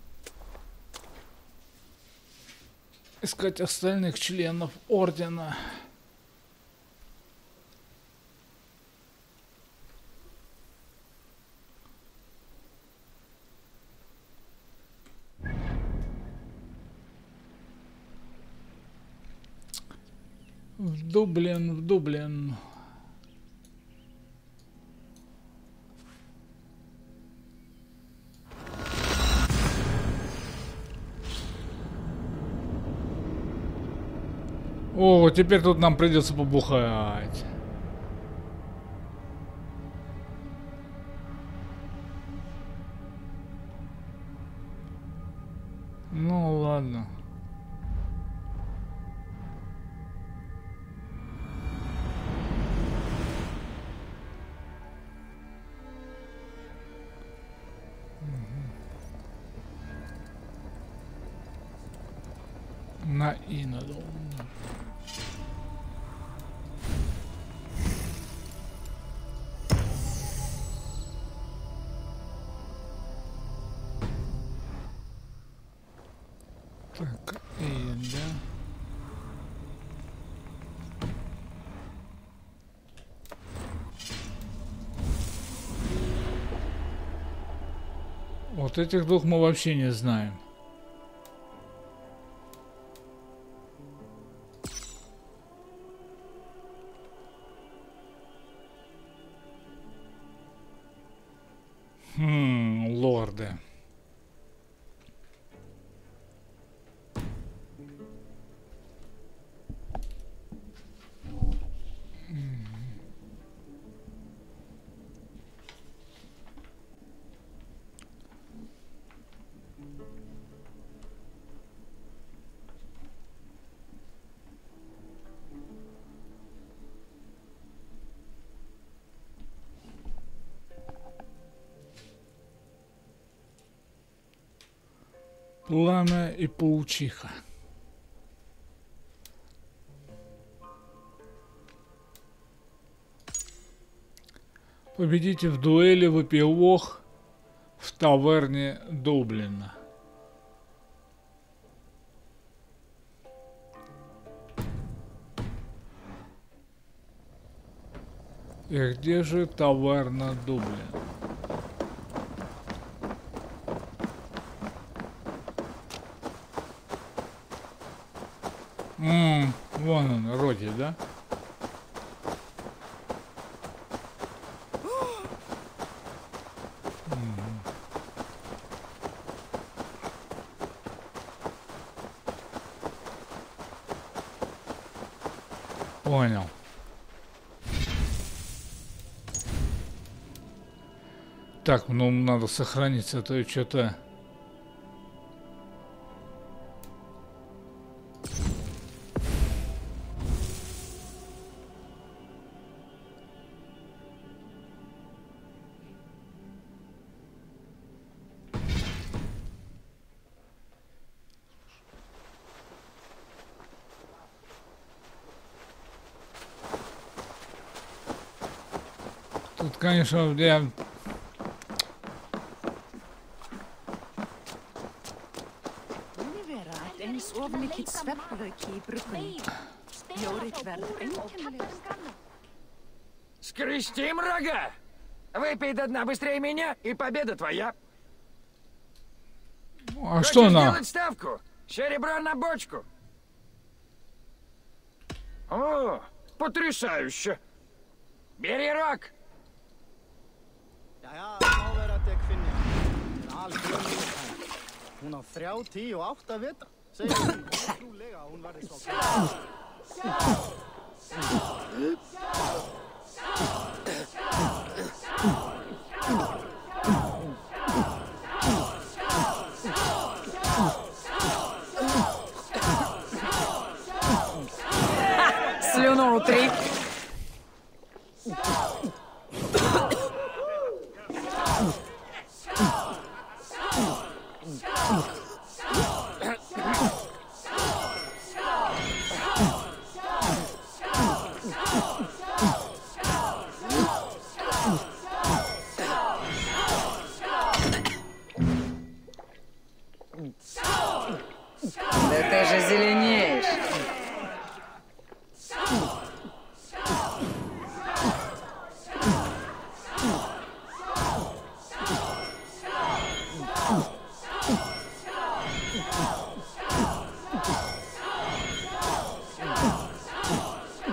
Искать остальных членов ордена. В Дублин, в Дублин. О, теперь тут нам придется побухать. Ну ладно. На и надо. Так, и да. Вот этих двух мы вообще не знаем. Хм, лорды. Пламя и паучиха. Победите в дуэли в эпилог в таверне Дублина. И где же таверна Дублин? Ммм, вон он, Роди, да? Понял. Так, ну надо сохраниться, а то что-то... Тут, конечно, я... Скрестим рога! Выпей до дна быстрее меня, и победа твоя. А что Хочешь на? сделать ставку? Серебро на бочку. О, потрясающе! Бери рог! Jæja, má vera að dekk finni. Algjörn nýrhæn. Hún á þrjá, tíu og átta vita. Segir hún ótrúlega að hún verði svo góð. Слюну утри. Oh.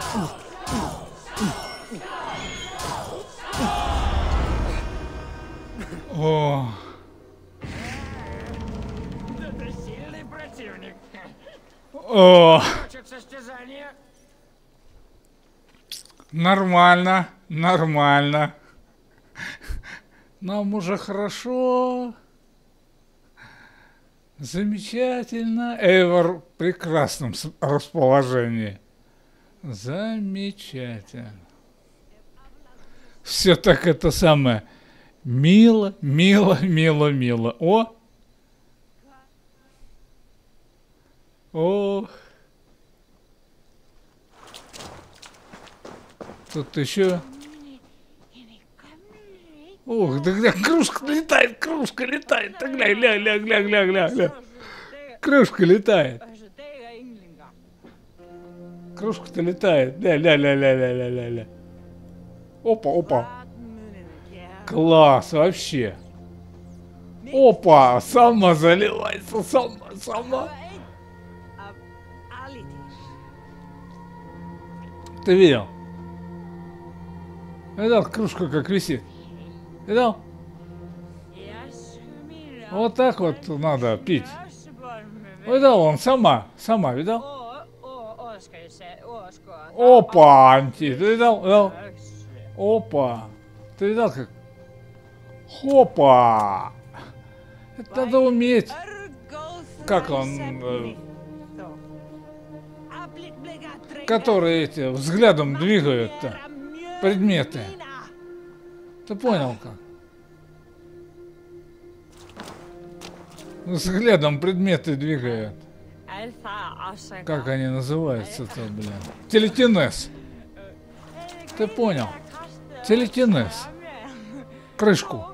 О. Это сильный противник. О. Хочет состязания? Нормально, нормально. Нам уже хорошо. Замечательно. Эйвор в прекрасном расположении. Замечательно. Все так это самое. Мило, мило, мило, мило. О! О! Тут еще... Ух, да гля, кружка летает, кружка летает. Да гля, гля, гля, гля, гля, гля, гля. Кружка летает. Кружка-то летает. Ля, ля, ля, ля, ля, ля, ля, ля. Опа, опа. Класс, вообще. Опа, сама заливается, сама, сама. Ты видел? Видал, кружка как висит? Видал? Вот так вот надо пить. Видал, он сама, сама, видал? Опа, Анти, ты видал? Видал? Опа. Ты видал как? Хопа. Это надо уметь. Как он... Э, которые эти взглядом двигают-то предметы. Ты понял как? Взглядом предметы двигают. Как они называются-то, блин? Телекинез. Ты понял? Телекинез. Крышку.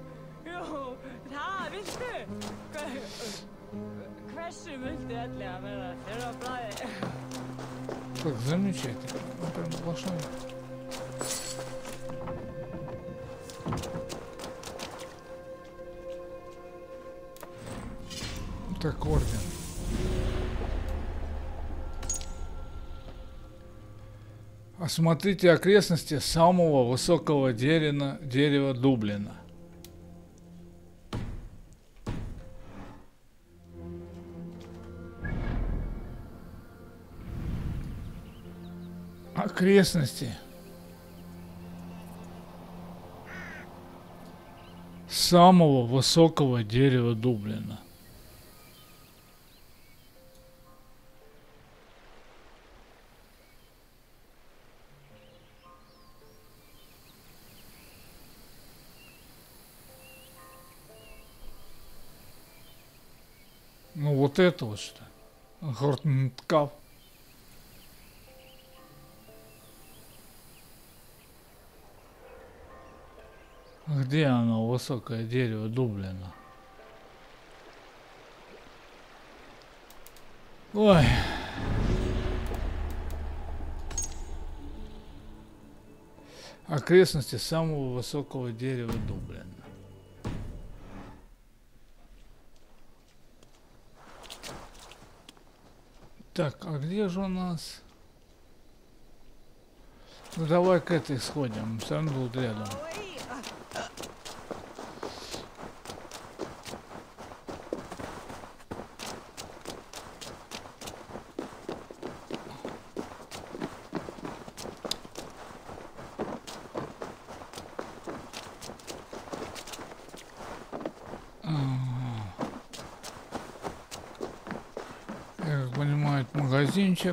Так, замечательно. Он прям сплошной. Так, орден. Осмотрите окрестности самого высокого дерева, дерева Дублина. Окрестности самого высокого дерева Дублина. Ну вот это вот что. Гортенкав. Где оно, высокое дерево Дублина? Ой. Окрестности самого высокого дерева Дублина. Так, а где же у нас? Ну давай к этой сходим, все равно тут рядом. Я как понимаю, это магазинчик.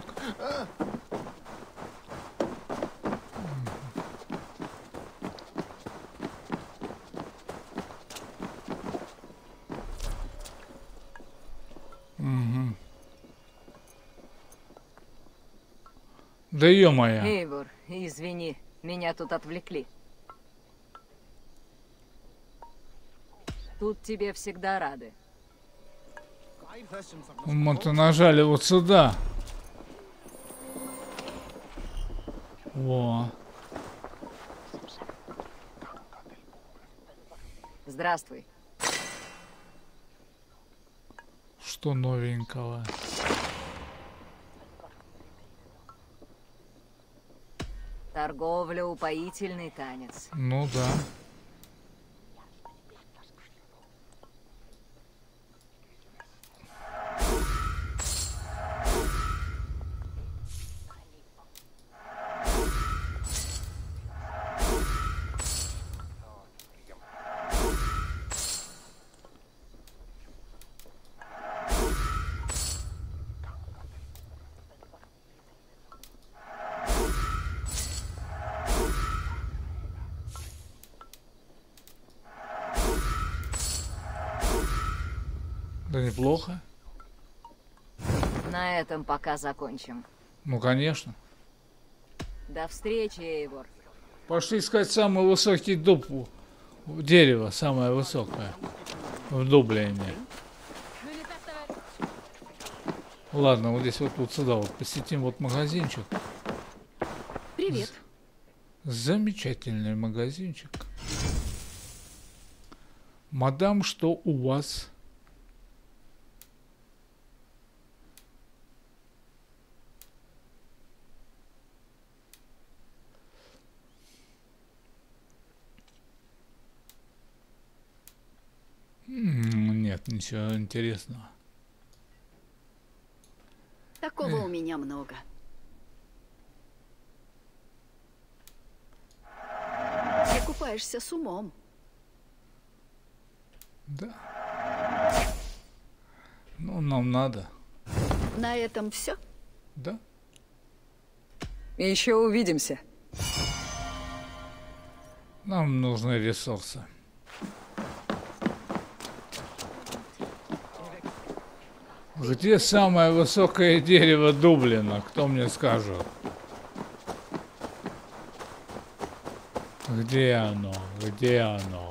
Угу. Да ё-моё. Эйвор, извини, меня тут отвлекли. Тут тебе всегда рады. Мы-то нажали вот сюда. Во. Здравствуй. Что новенького? Торговля — упоительный танец. Ну да. Да неплохо. На этом пока закончим. Ну, конечно. До встречи, Эйвор. Пошли искать самый высокий дуб. Дерево самое высокое. В Дублине. Ладно, вот здесь вот, вот сюда вот посетим вот магазинчик. Привет. Замечательный магазинчик. Мадам, что у вас? Нет, ничего интересного. Такого у меня много. Ты купаешься с умом. Да. Ну, нам надо. На этом все? Да. Еще увидимся. Нам нужны ресурсы. Где самое высокое дерево Дублина? Кто мне скажет? Где оно? Где оно?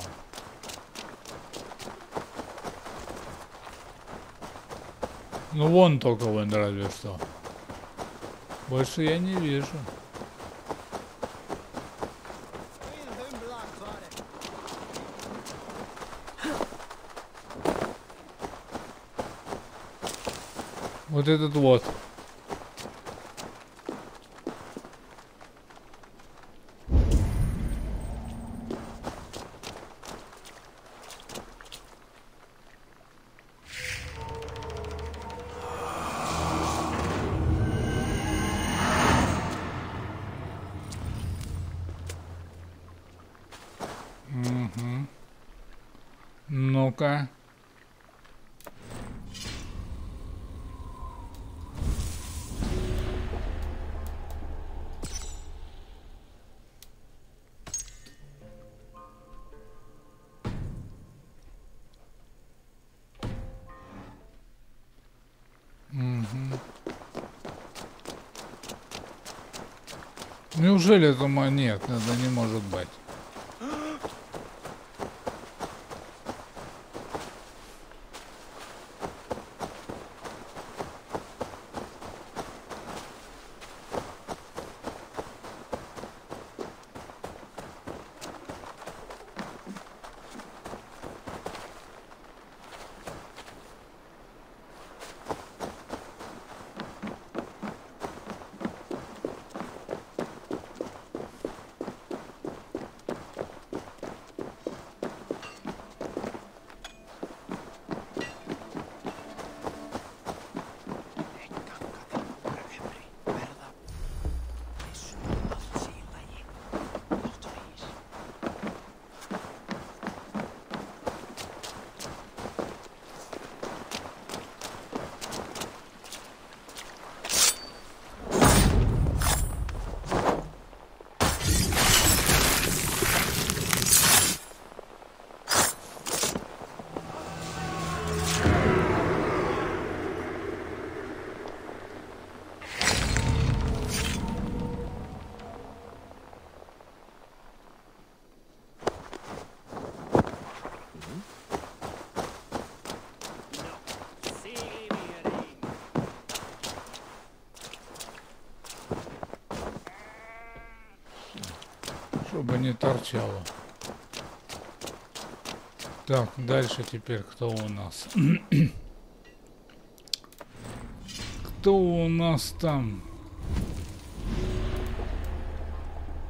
Ну вон только вон разве что. Больше я не вижу. Вот этот вот. Угу. Ну-ка. Неужели это монет? Это не может быть. Чтобы не торчало. Так, дальше теперь кто у нас? Кто у нас там?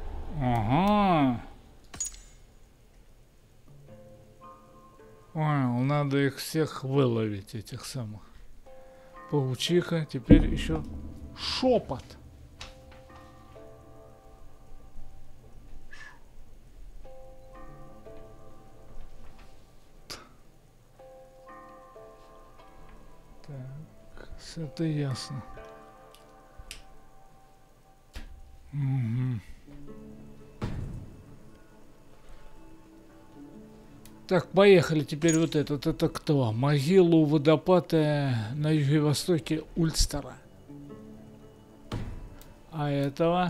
надо их всех выловить, этих самых. Паучиха, теперь еще шепот. Так, это ясно. Угу. Так, поехали. Теперь вот этот. Это кто? Могилу водопада на юго-востоке Ульстера. А этого?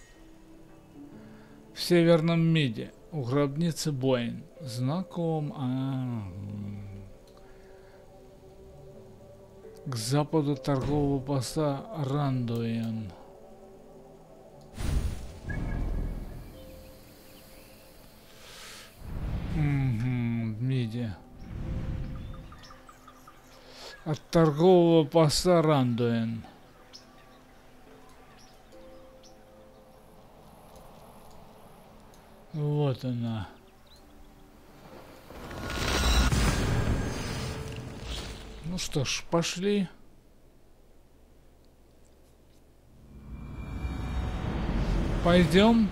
В Северном Миде. У гробницы Боин. Знаком. А-а-а. К западу торгового поста Рандуэн. Угу, в Миде. От торгового поста Рандуэн. Вот она. Ну что ж, пошли. Пойдем.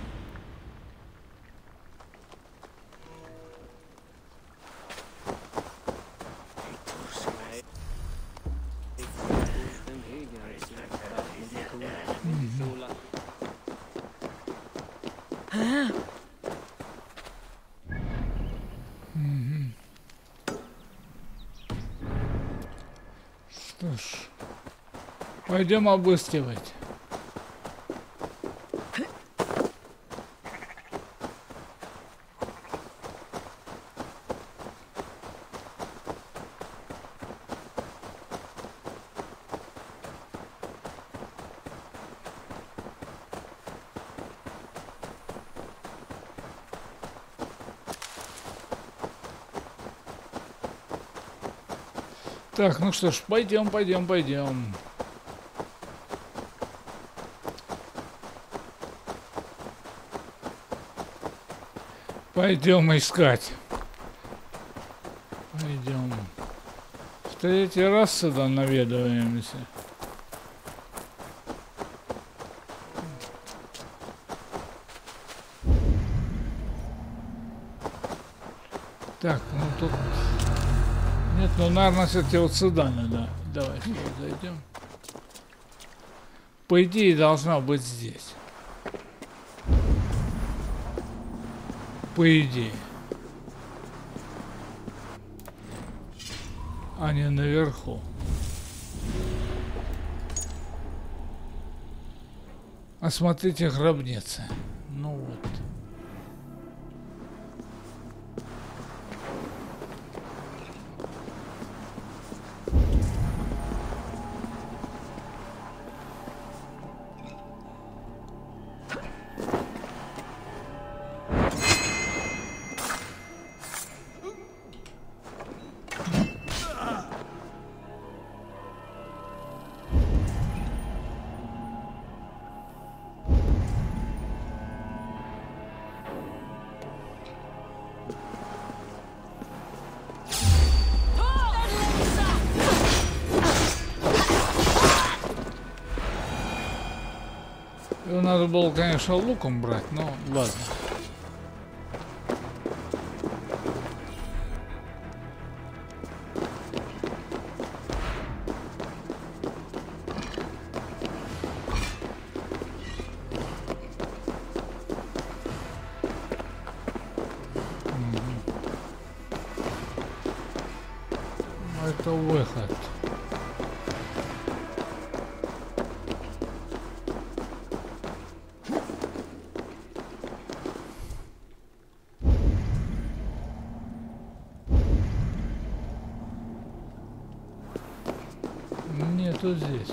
Что ж, пойдем обыскивать. Так, ну что ж, пойдем, пойдем, пойдем. Пойдем искать. Пойдем. В третий раз сюда наведываемся. Так, ну тут... Нет, ну, наверное, все-таки вот сюда надо. Давай сюда зайдем. По идее, должна быть здесь. По идее. А не наверху. Осмотрите гробницы. Ну вот. Его надо было, конечно, луком брать, но ладно. Это выход. Нету здесь.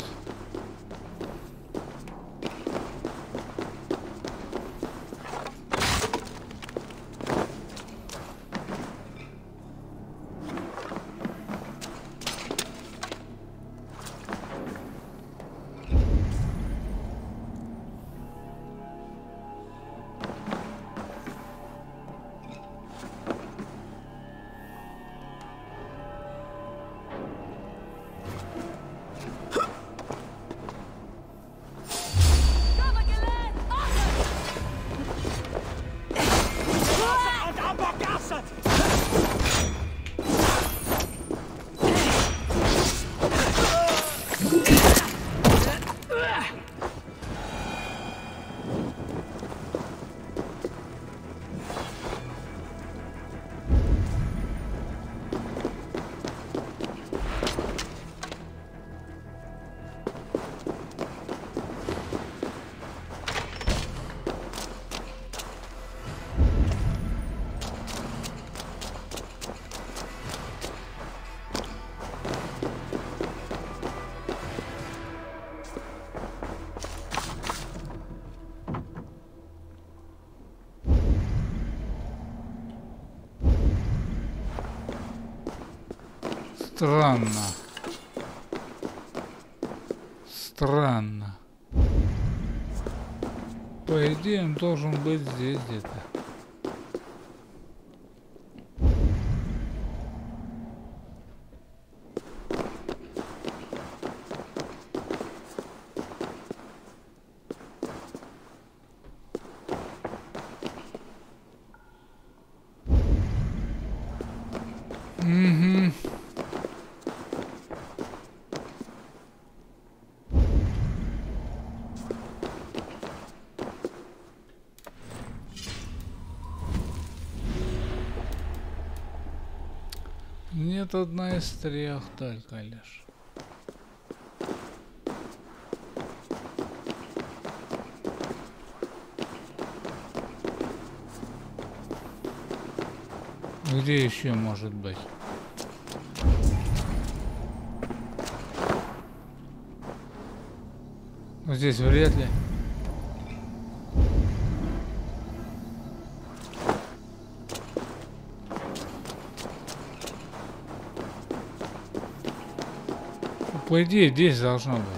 Странно. Странно. По идее, он должен быть здесь где-то. Угу. Нет, одна из трех только лишь. Где еще может быть? Вот здесь вряд ли. По идее, здесь должно быть.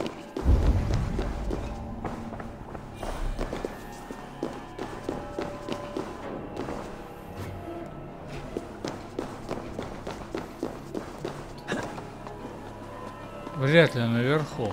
Вряд ли наверху.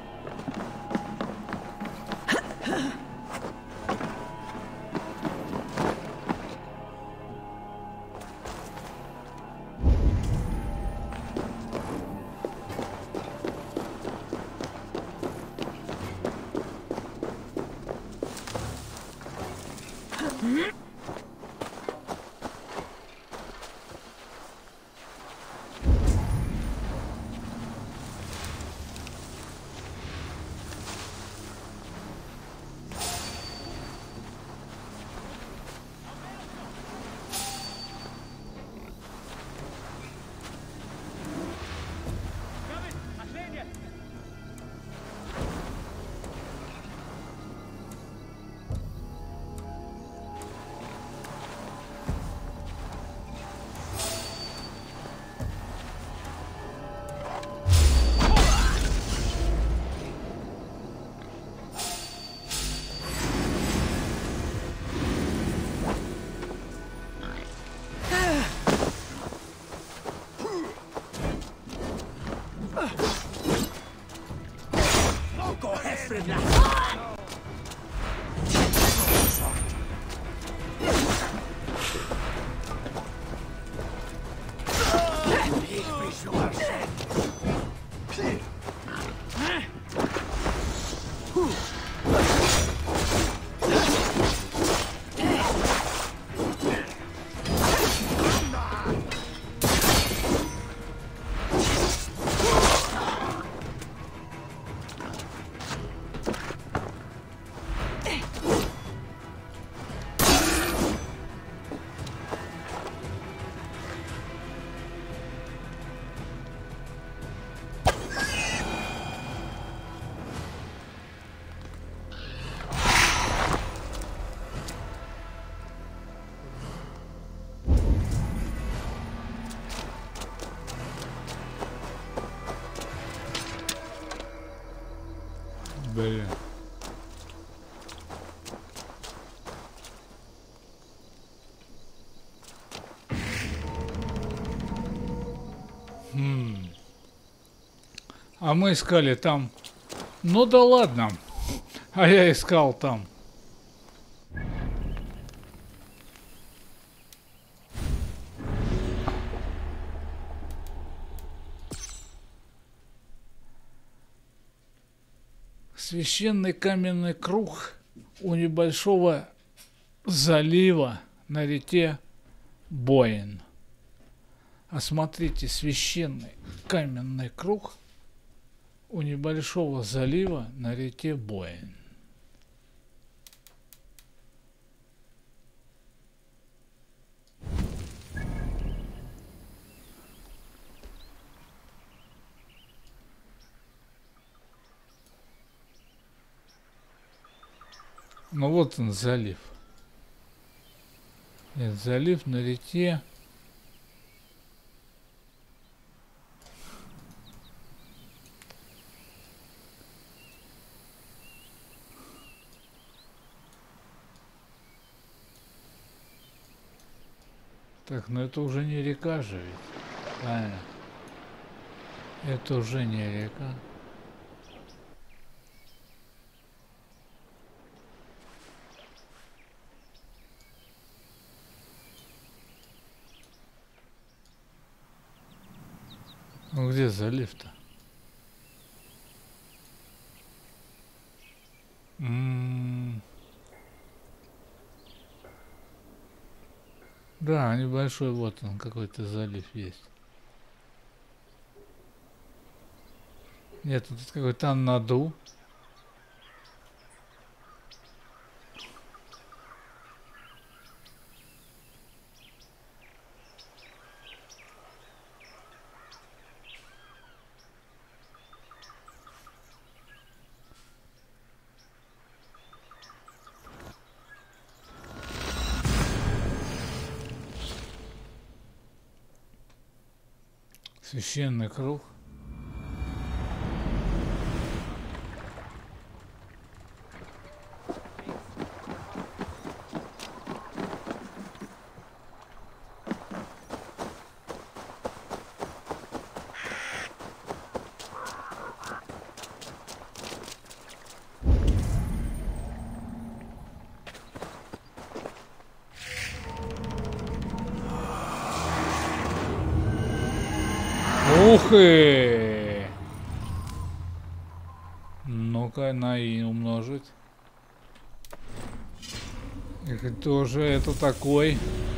Блин. Хм. А мы искали там. Ну да ладно. А я искал там. Священный каменный круг у небольшого залива на реке Боин. Осмотрите священный каменный круг у небольшого залива на реке Боин. Ну вот он, залив. Нет, залив на реке. Так, но это уже не река же ведь. Правильно. Это уже не река. Ну где залив-то? М-м-м. Да, небольшой, вот он, какой-то залив есть. Нет, тут какой-то наду. Священный круг. Ух и! Ну-ка, на и умножить. И тоже это такой.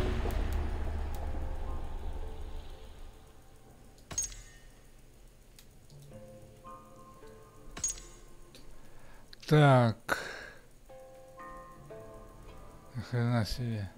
Так. Хрена себе.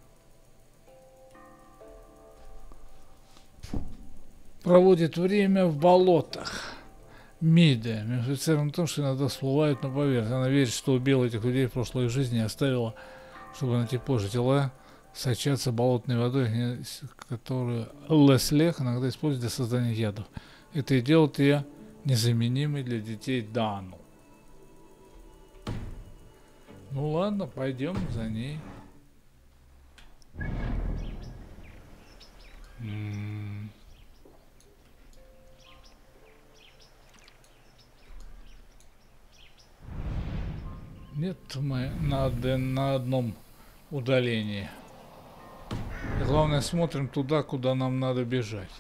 Проводит время в болотах. Мида. Между офицером том, что иногда всплывают на поверхность. Она верит, что убила этих людей в прошлой жизни и оставила, чтобы найти позже. Тела сочатся болотной водой, которую Леслех иногда использует для создания ядов. Это и делает ее незаменимой для детей Дану. Ну ладно, пойдем за ней. М-м. Нет, мы на, на одном удалении. И главное, смотрим туда, куда нам надо бежать.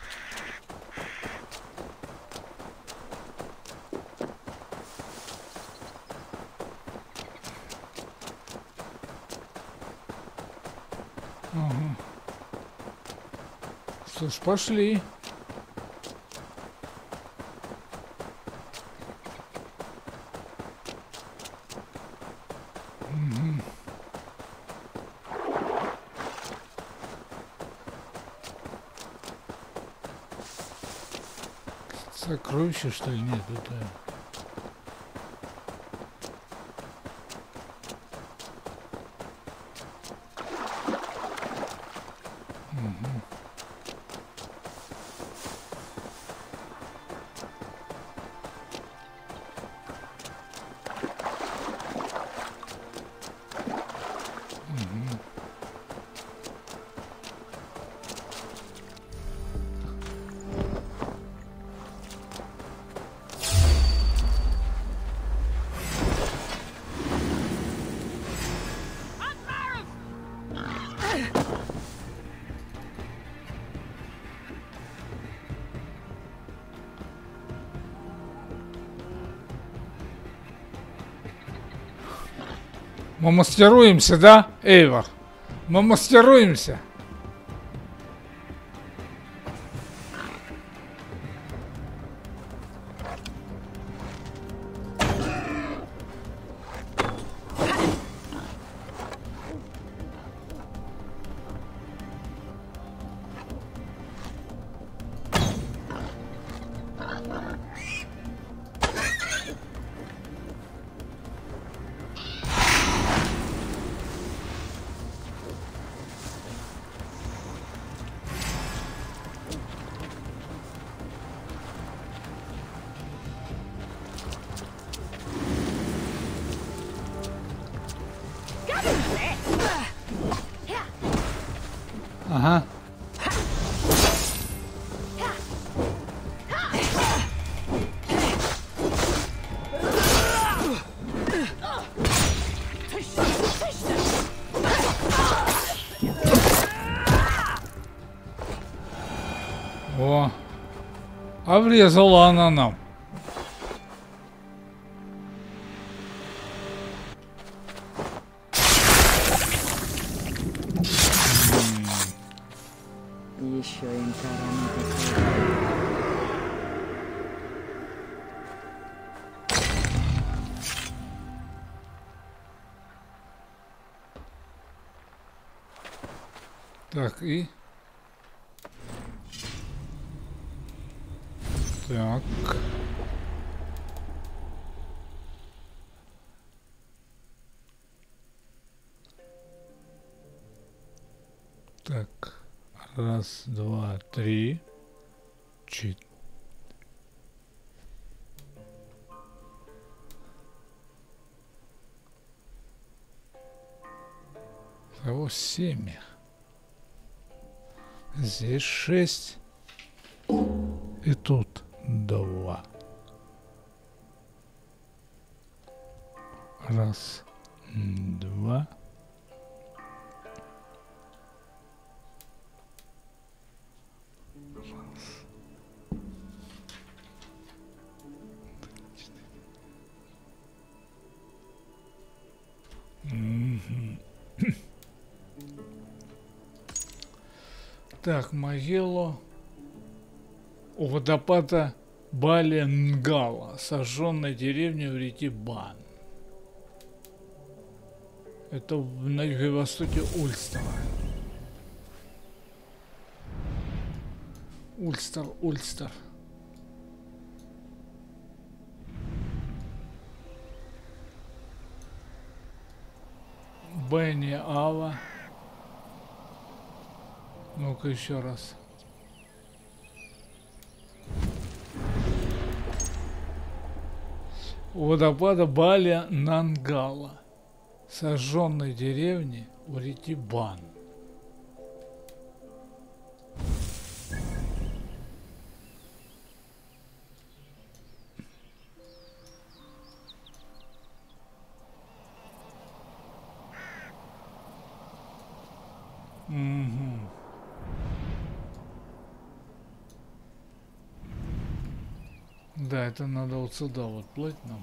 Ага. Что ж, пошли. Сокровища, что ли, нет? Это... Угу. Угу. Мы мастеруемся, да, Эйвор? Мы мастеруемся. Ага. О, а врезала она нам. Еще Инкара не такая. Так, и... Так. Так. Раз, два, три, четыре. Того семь. Здесь шесть. И тут два. Раз, два. Так, могилу у водопада Баленгала, сожженной деревни в реке Бан. Это на юго-востоке Ульстера. Ульстер, Ульстер. Бенни Ава. Ну-ка еще раз. У водопада Баля Нангала, сожженной деревни у реки Бан. Угу. Да, это надо вот сюда вот плыть нам.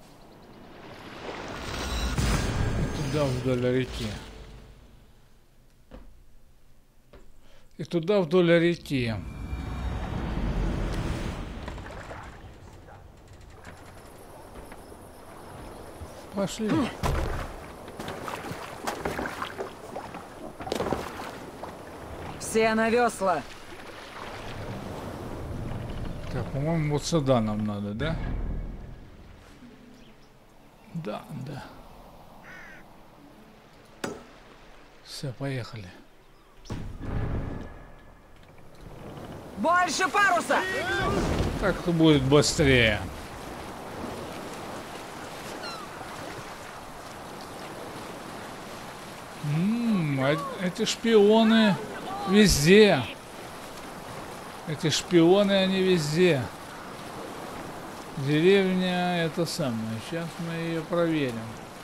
И туда вдоль реки. И туда вдоль реки. Пошли. Все на весла. Так, по-моему, вот сюда нам надо, да? Да, да. Все, поехали. Больше паруса! Так-то будет быстрее. М-м, а эти шпионы везде. Эти шпионы, они везде. Деревня это самое. Сейчас мы ее проверим.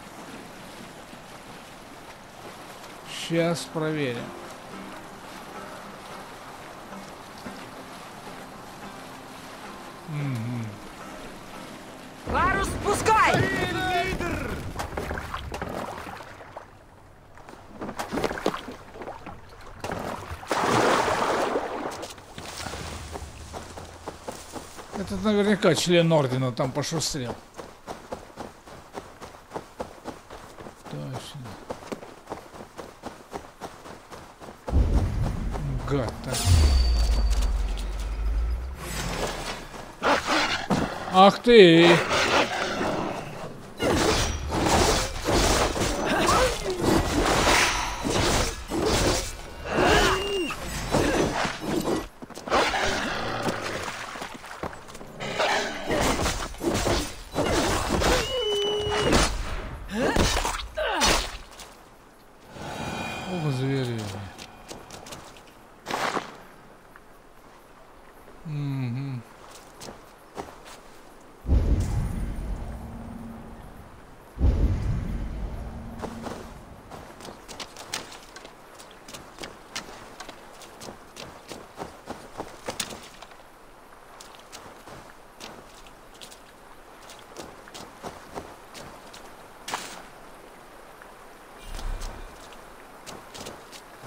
Сейчас проверим. Угу. Парус спускай! Это наверняка член ордена там пошустрел. Точно. Гад так. Ах ты!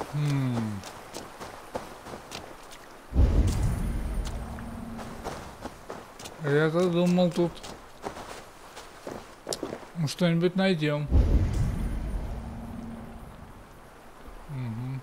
М. Я-то думал, тут мы что-нибудь найдем. Угу.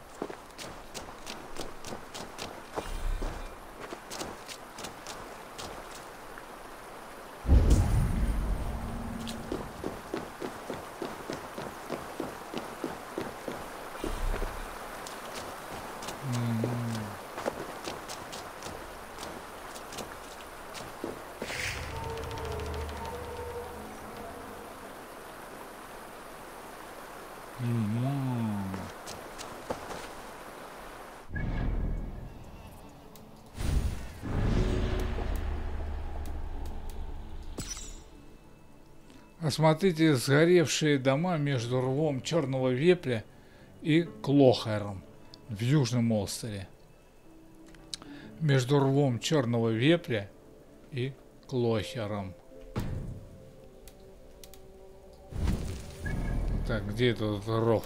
Осмотрите сгоревшие дома между рвом Черного Вепря и Клохером в Южном Олстере. Между рвом Черного Вепря и Клохером. Так, где этот ров?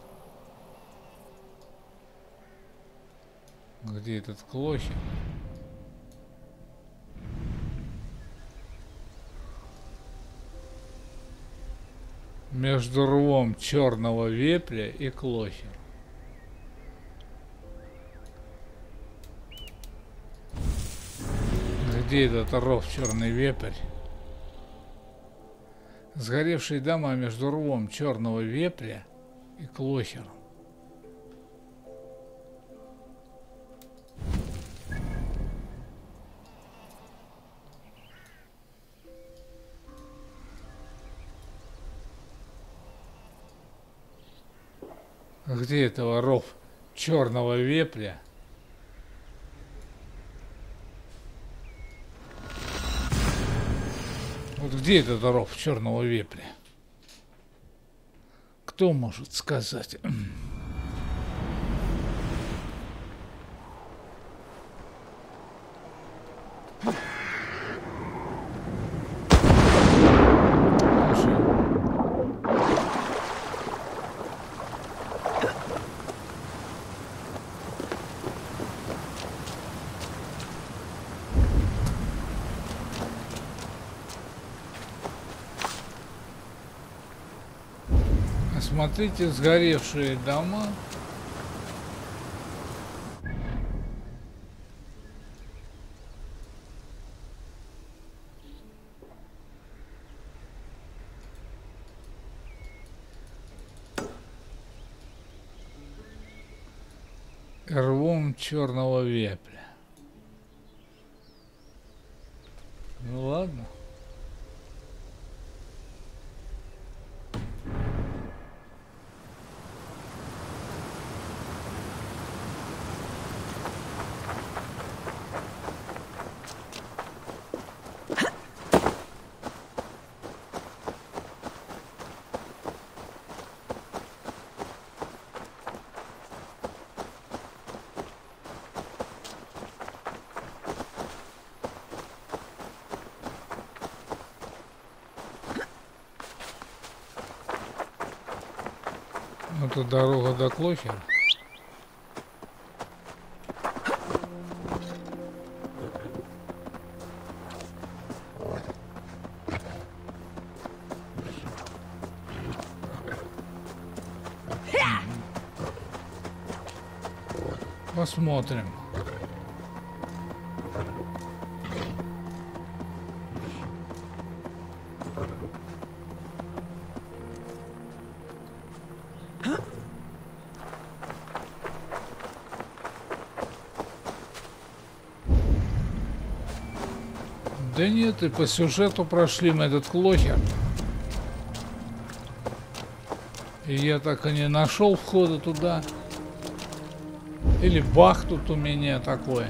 Где этот Клохер? Между рвом Черного Вепря и Клохер. Где этот ров Черный Вепрь? Сгоревшие дома между рвом Черного Вепря и Клохером. Где этого ров Черного Вепря? Вот где этот ров Черного Вепря? Кто может сказать? Смотрите, сгоревшие дома. Рвом Черного Вепря. Ну ладно. Это дорога до Клохера. Посмотрим. Да нет, и по сюжету прошли мы этот Клохер. И я так и не нашел входа туда. Или бах тут у меня такое.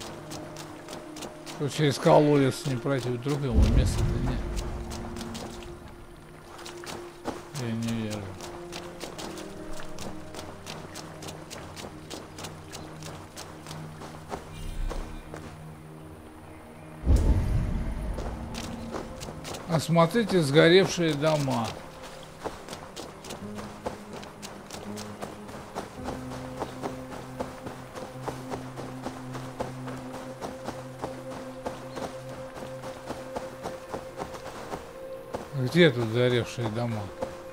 Что через колодец не пройти, вдруг его места-то нет. Я не верю. Осмотрите сгоревшие дома. Где тут сгоревшие дома?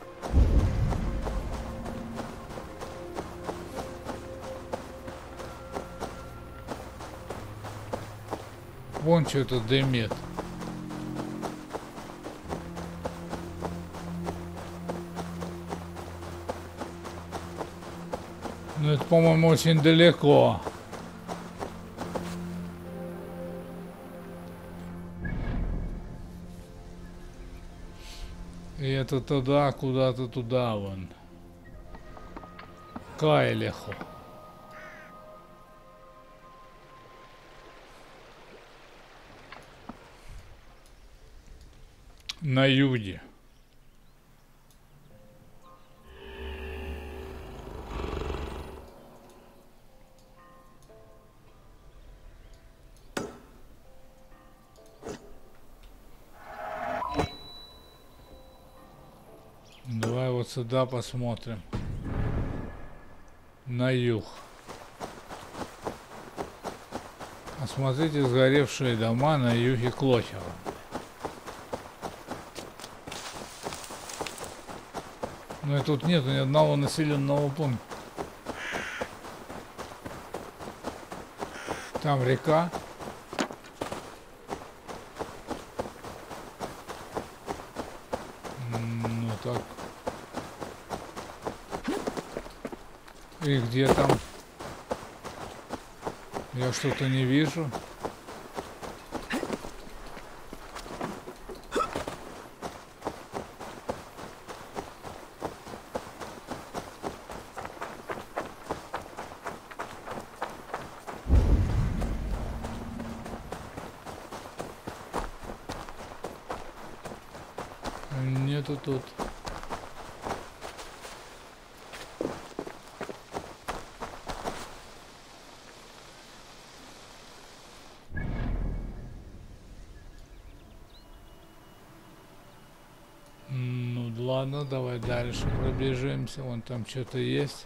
Вон что-то дымит. Ну это, по-моему, очень далеко. И это туда, куда-то туда вон. Кайлиху. На юге. Давай вот сюда посмотрим. На юг. Осмотрите сгоревшие дома на юге Клохера. Но и тут нету ни одного населенного пункта. Там река. Ну так. И где там? Я что-то не вижу. Нету тут. Ну ладно, давай дальше пробежимся. Вон там что-то есть.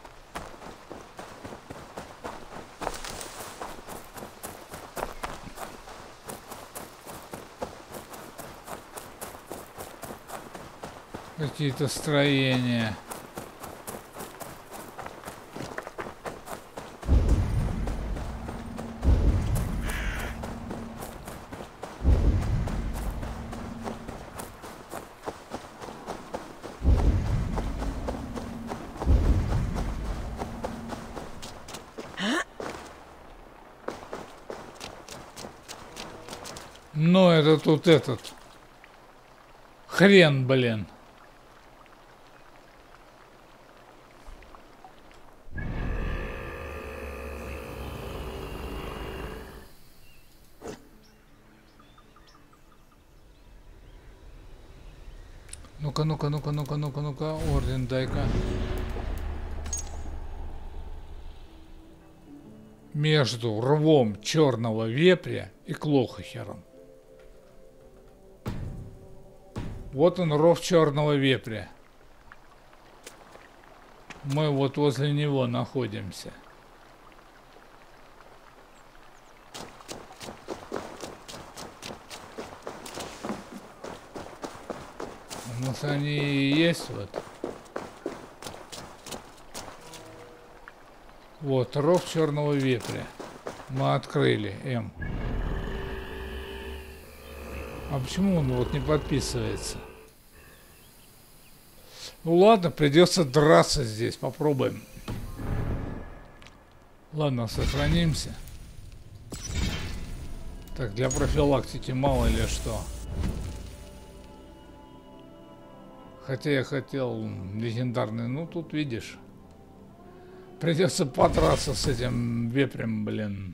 Какие-то строения. Ну, это тут этот хрен, блин. Ну-ка, ну-ка, ну-ка, ну-ка, ну-ка, ну-ка, орден дай-ка. Между рвом черного вепря и Клохохером. Вот он, ров черного вепря. Мы вот возле него находимся. У нас они и есть вот. Вот, ров черного вепря. Мы открыли, М. А почему он вот не подписывается? Ну ладно, придется драться здесь, попробуем. Ладно, сохранимся. Так, для профилактики мало ли что. Хотя я хотел легендарный, ну тут видишь. Придется подраться с этим вепрем, блин.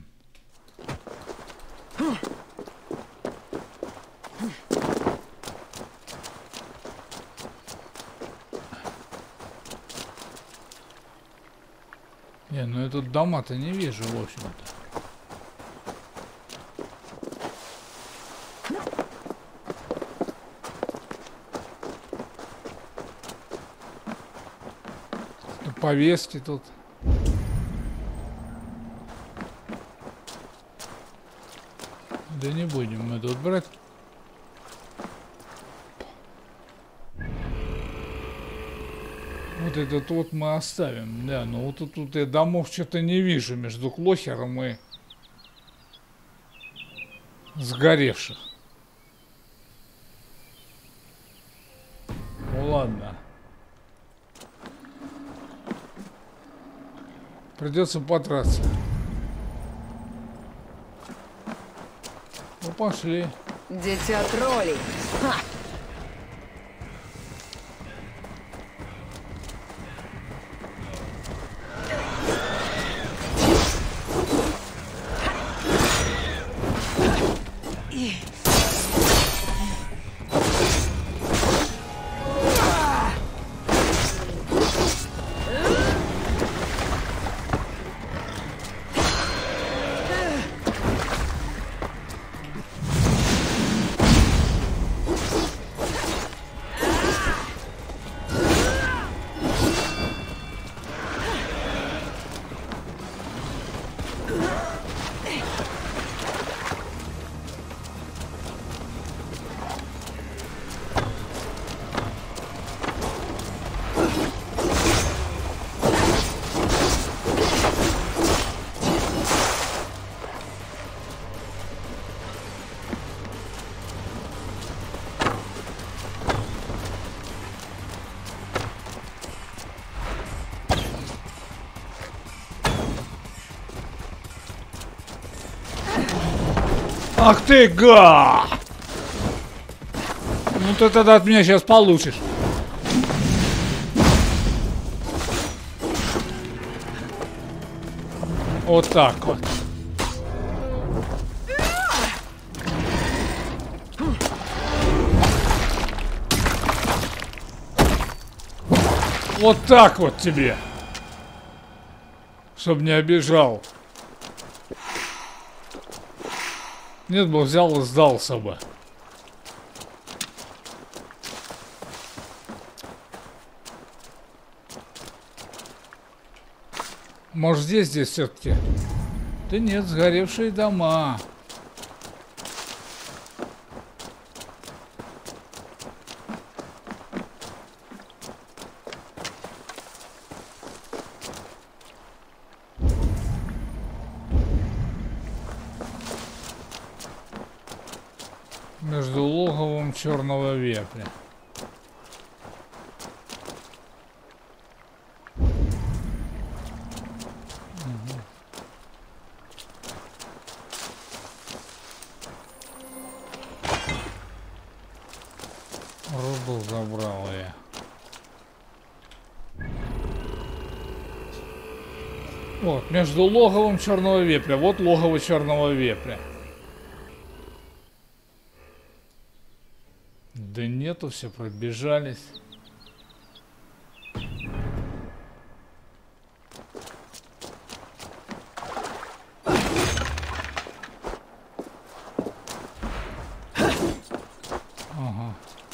Не, ну я тут дома-то не вижу, в общем-то. Повестки тут. Да не будем мы тут брать. Вот этот вот мы оставим. Да, но вот тут, тут я домов что-то не вижу между Клохером и сгоревших. Ну ладно. Придется потраться. Ну пошли. Дитя троллей. Ха! Ах ты, га! Ну ты тогда от меня сейчас получишь. Вот так вот. Вот так вот тебе. Чтоб не обижал. Нет бы взял и сдался бы. Может здесь, здесь все-таки? Да нет, сгоревшие дома. Между логовом черного вепря. Руду забрал я. Вот, между логовом черного вепря. Вот логово черного вепря. Да нету, все пробежались. Ага.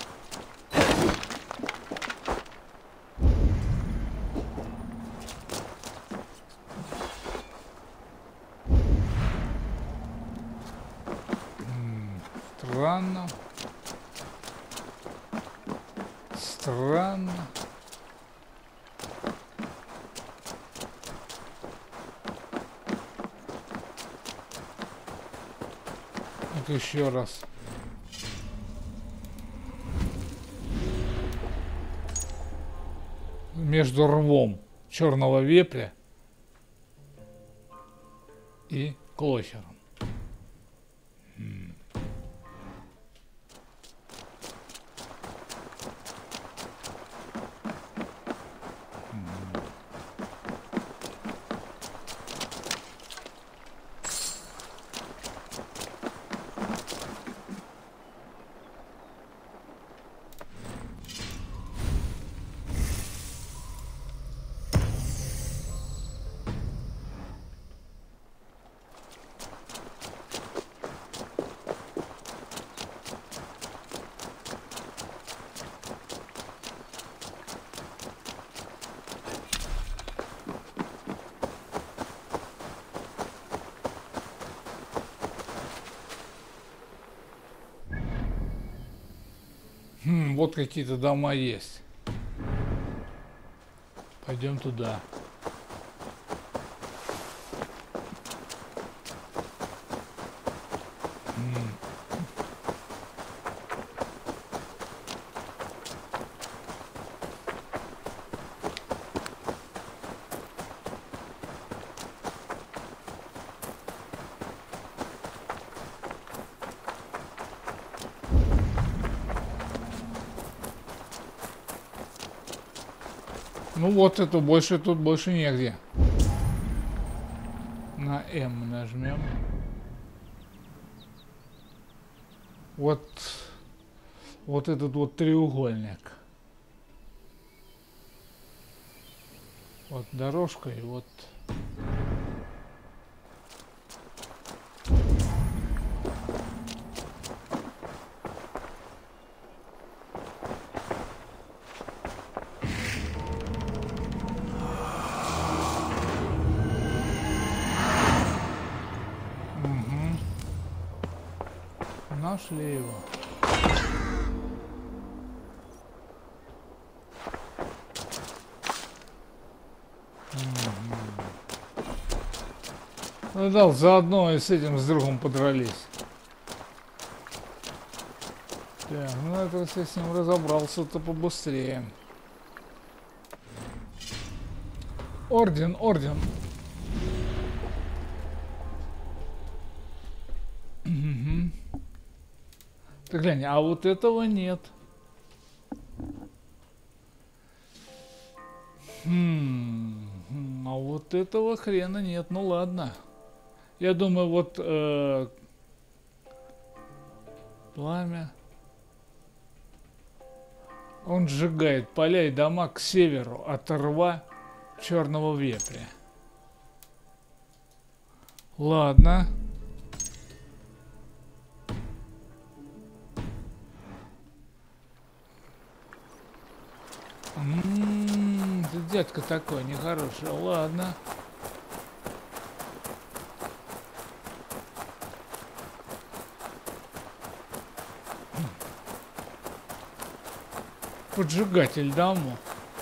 М, странно. Странно. Вот еще раз. Между рвом черного вепря и Клохером. Хм, вот какие-то дома есть. Пойдем туда. Ну вот это больше, тут больше негде. На М нажмем. Вот, вот этот вот треугольник. Вот дорожка и вот. Нашли его. Ну да, заодно и с этим, с другом подрались. Так, ну это я с ним разобрался-то побыстрее. Орден, орден. Ты глянь, а вот этого нет. Хм, а вот этого хрена нет. Ну ладно. Я думаю, вот э, пламя. Он сжигает поля и дома к северу от рва черного вепря. Ладно. Ммм, ты дядька такой нехороший. Ладно. Поджигатель домов.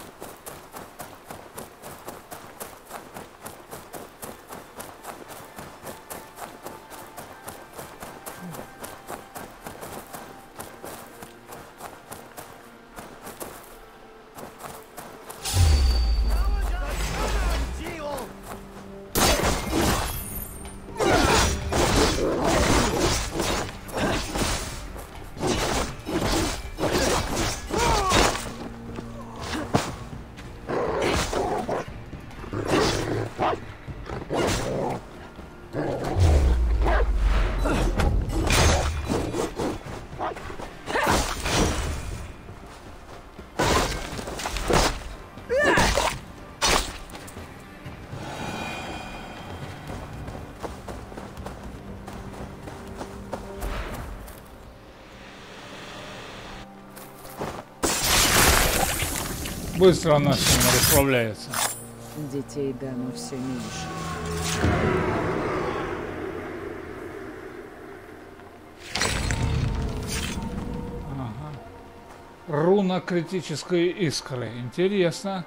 Быстро она с ним расправляется. Детей Дана все меньше. Ага. Руна критической искры. Интересно.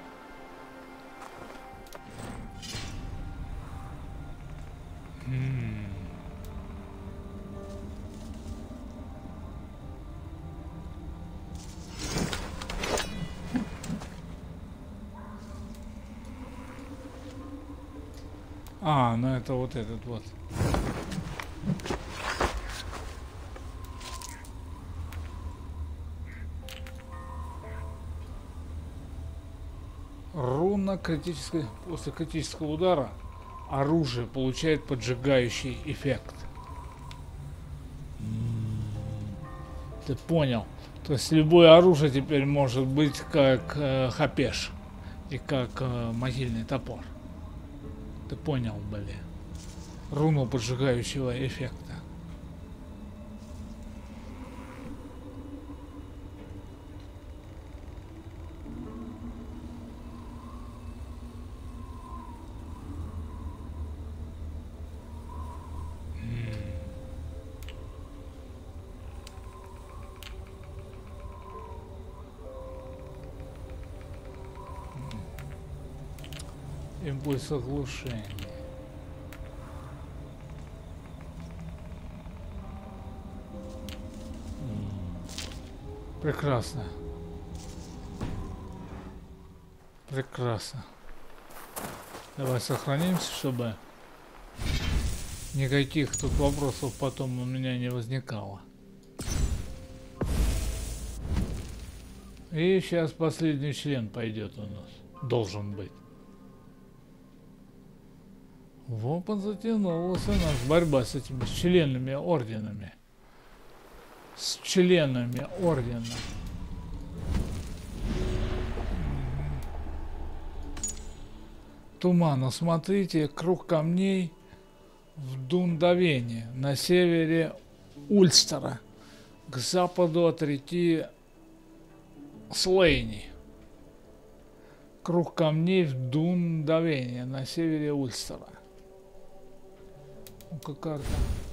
М-м. А, ну это вот этот вот. Руна критической. После критического удара оружие получает поджигающий эффект. Ты понял? То есть любое оружие теперь может быть как э, хапеш и как э, могильный топор. Ты понял, блин. Руну поджигающего эффекта. Импульс оглушения. Прекрасно. Прекрасно. Давай сохранимся, чтобы никаких тут вопросов потом у меня не возникало. И сейчас последний член пойдет у нас. Должен быть. Вот затянулась у нас борьба с этими членами орденами. С членами ордена. Туман, смотрите, круг камней в Дундавене, на севере Ульстера, к западу от реки Слейни. Круг камней в Дундавене, на севере Ульстера. Ну-ка карта.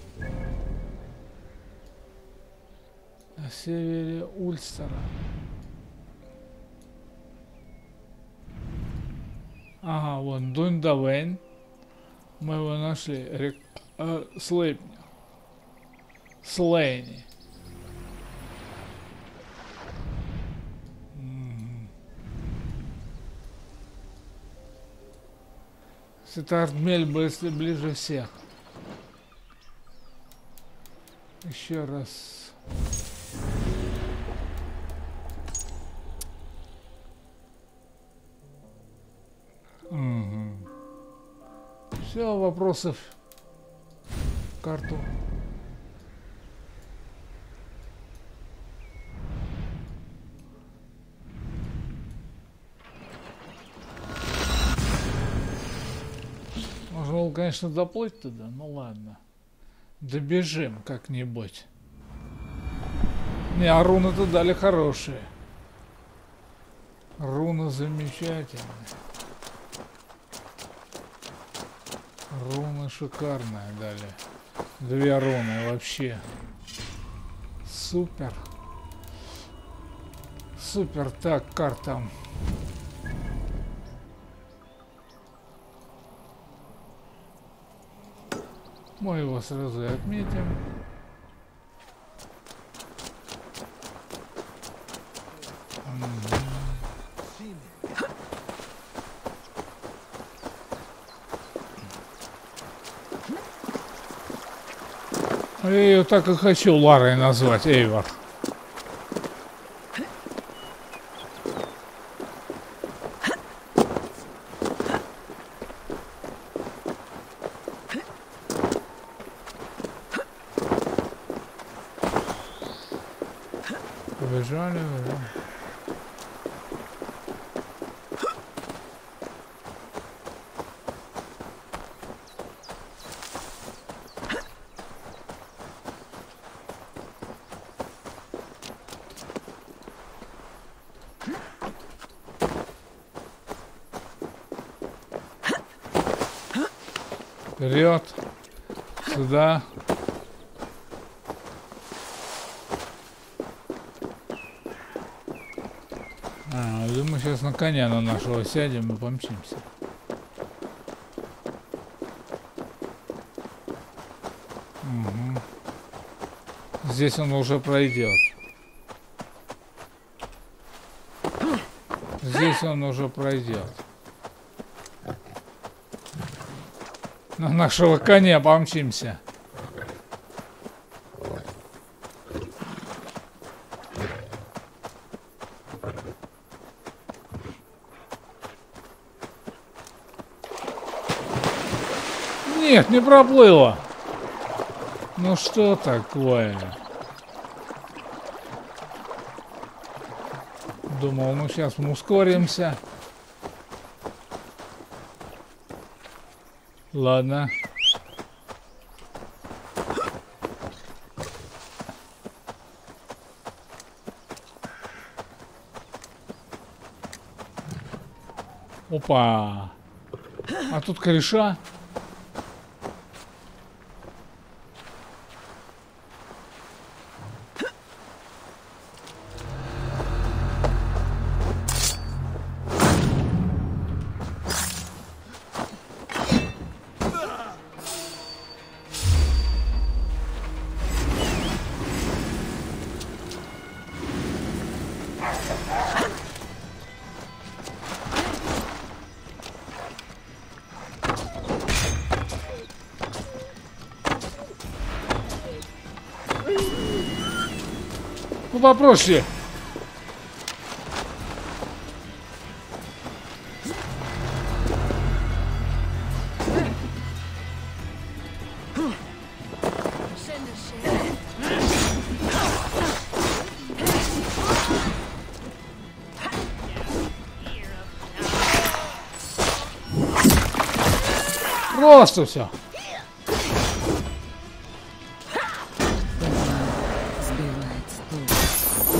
На севере Ульстера. Ага, вон Дундавен. Мы его нашли. Рек... Э, Слейпни. Слейни. Сетардмель ближе всех. Еще раз. Угу. Все, вопросов. Карту. Можно было, конечно, доплыть туда, ну ладно. Добежим как-нибудь. Не, а руны-то дали хорошие. Руны замечательные. Руны шикарные дали. Две руны вообще. Супер. Супер. Так, карта. Мы его сразу и отметим. Я ее так и хочу Ларой назвать, Эйвор. Побежали, побежали. Вперед, сюда. А, думаю, сейчас на коня на нашего сядем и помчимся. Угу. Здесь он уже пройдет. Здесь он уже пройдет. На нашего коня помчимся. Нет, не проплыло. Ну что такое? Думал, ну сейчас мы ускоримся. Ладно. Опа. А тут кореша. попроще. Просто все. Сбивает стул.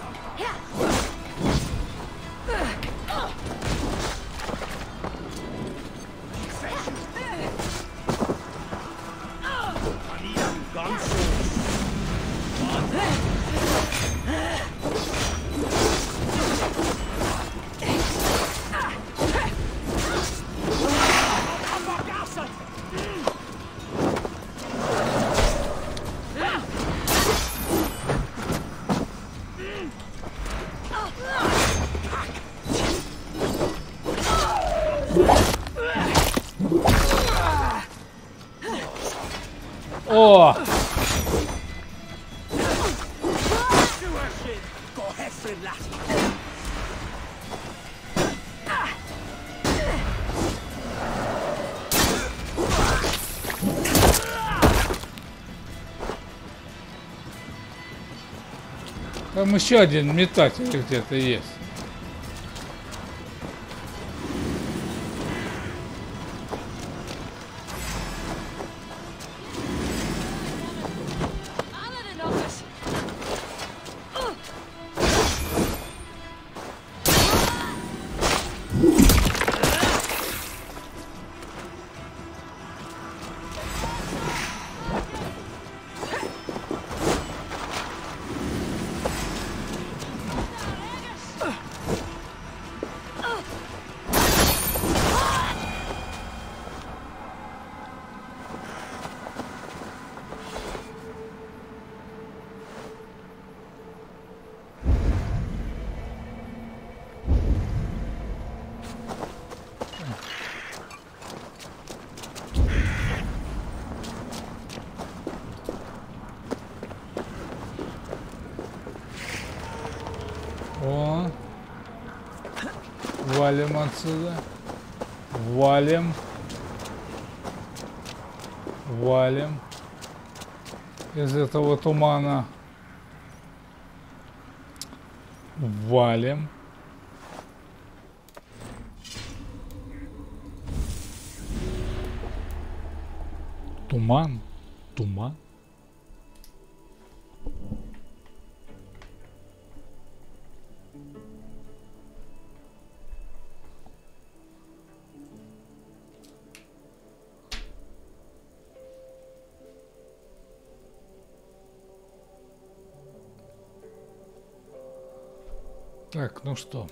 О! Там еще один метатель где-то есть. О, валим отсюда, валим, валим из этого тумана, валим. Туман, туман. Так, ну что?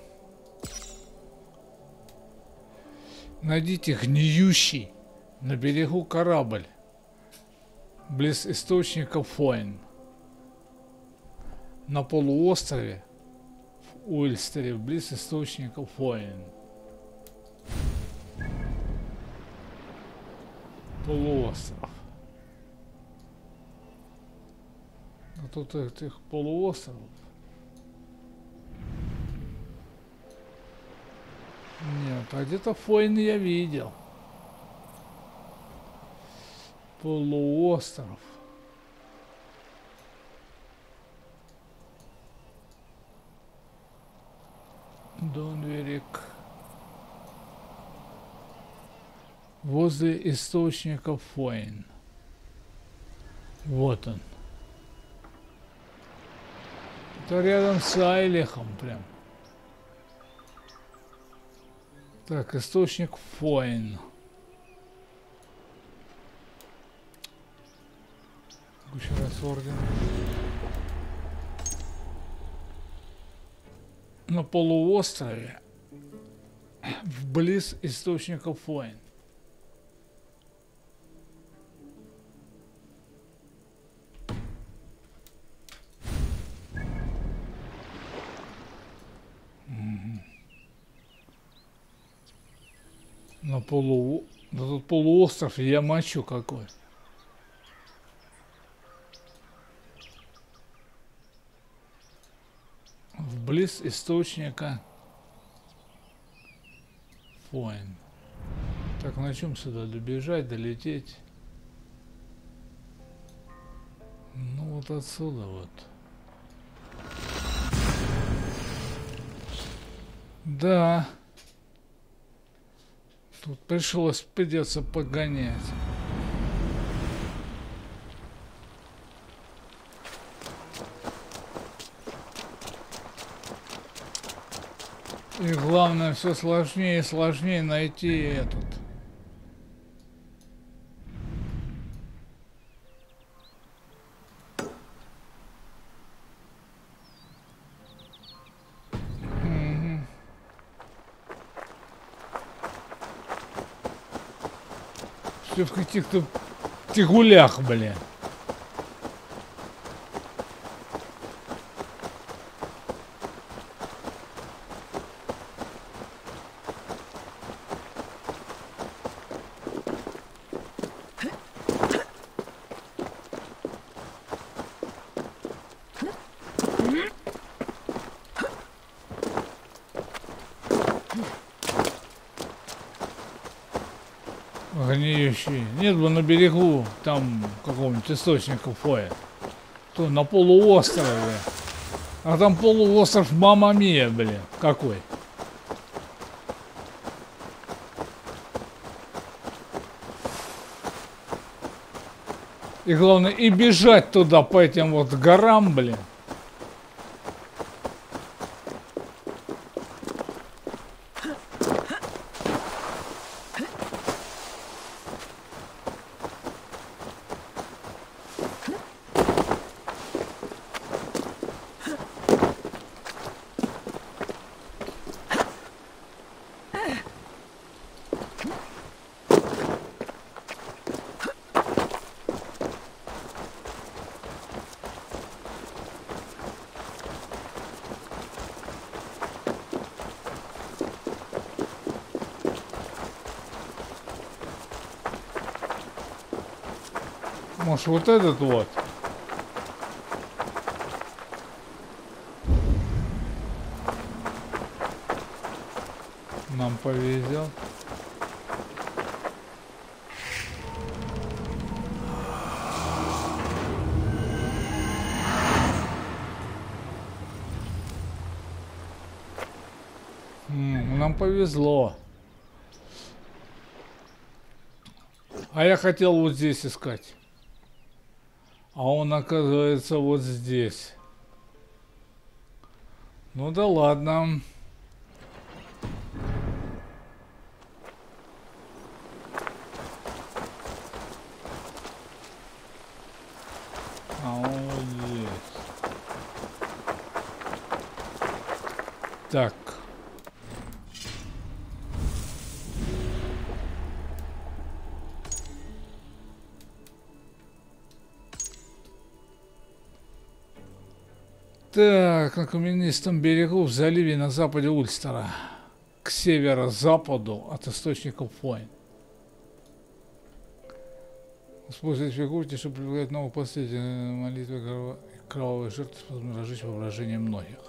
Найдите гниющий на берегу корабль близ источника Фойн на полуострове в Уильстере близ источника Фойн. Полуостров. А тут этих полуостровов. Нет, а где-то Фойн я видел. Полуостров. Донверик. Возле источника Фойн. Вот он. Это рядом с Айлихом прям. Так, источник Фойн. Еще раз орден. На полуострове вблиз источника Фойн. На полу... Да тут полуостров, я мочу какой. Близ источника. Фойн. Так, на чем сюда добежать, долететь? Ну вот отсюда вот. Да. Тут пришлось, придется погонять. И главное, все сложнее и сложнее найти этот. Угу. Все в каких-то тягулях, блин. Гниющий. Нет бы на берегу там какого-нибудь источника Фоя. То на полуострове. А там полуостров Мамма Мия, блин. Какой. И главное, и бежать туда по этим вот горам, блин. Может, вот этот вот. Нам повезет. М, Нам повезло. А я хотел вот здесь искать. А он, оказывается, вот здесь. Ну да ладно. А он вот здесь. Так. Так, на каменистом берегу в заливе на западе Ульстера, к северо-западу от источников Фойн. Используйте фигурки, чтобы привлекать новых последователей молитвы кровавой жертвы, способны разжечь воображение многих.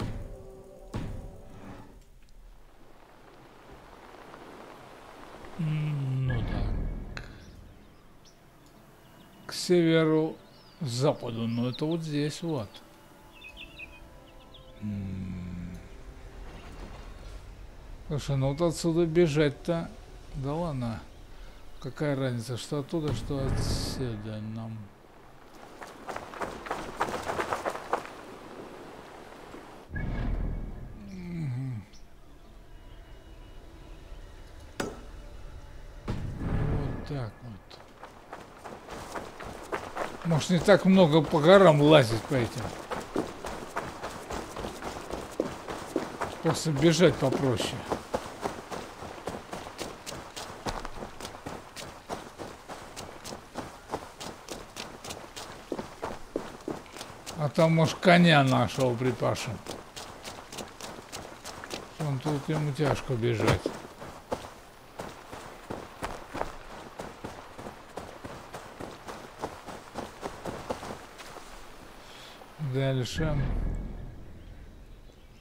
Ну так. К северу-западу, но это вот здесь вот. Слушай, ну вот отсюда бежать-то, да ладно, какая разница, что оттуда, что отсюда нам. Угу. Вот так вот. Может, не так много по горам лазить по этим. Просто бежать попроще. А там, может, коня нашего припашем. Он тут ему тяжко бежать. Дальше.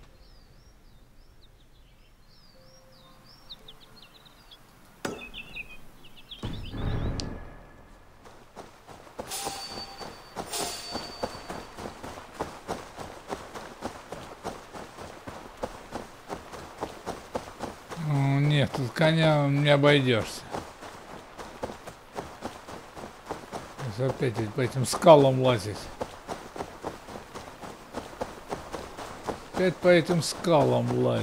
От коня не обойдешься. Сейчас опять ведь по этим скалам лазить. Опять по этим скалам лазить.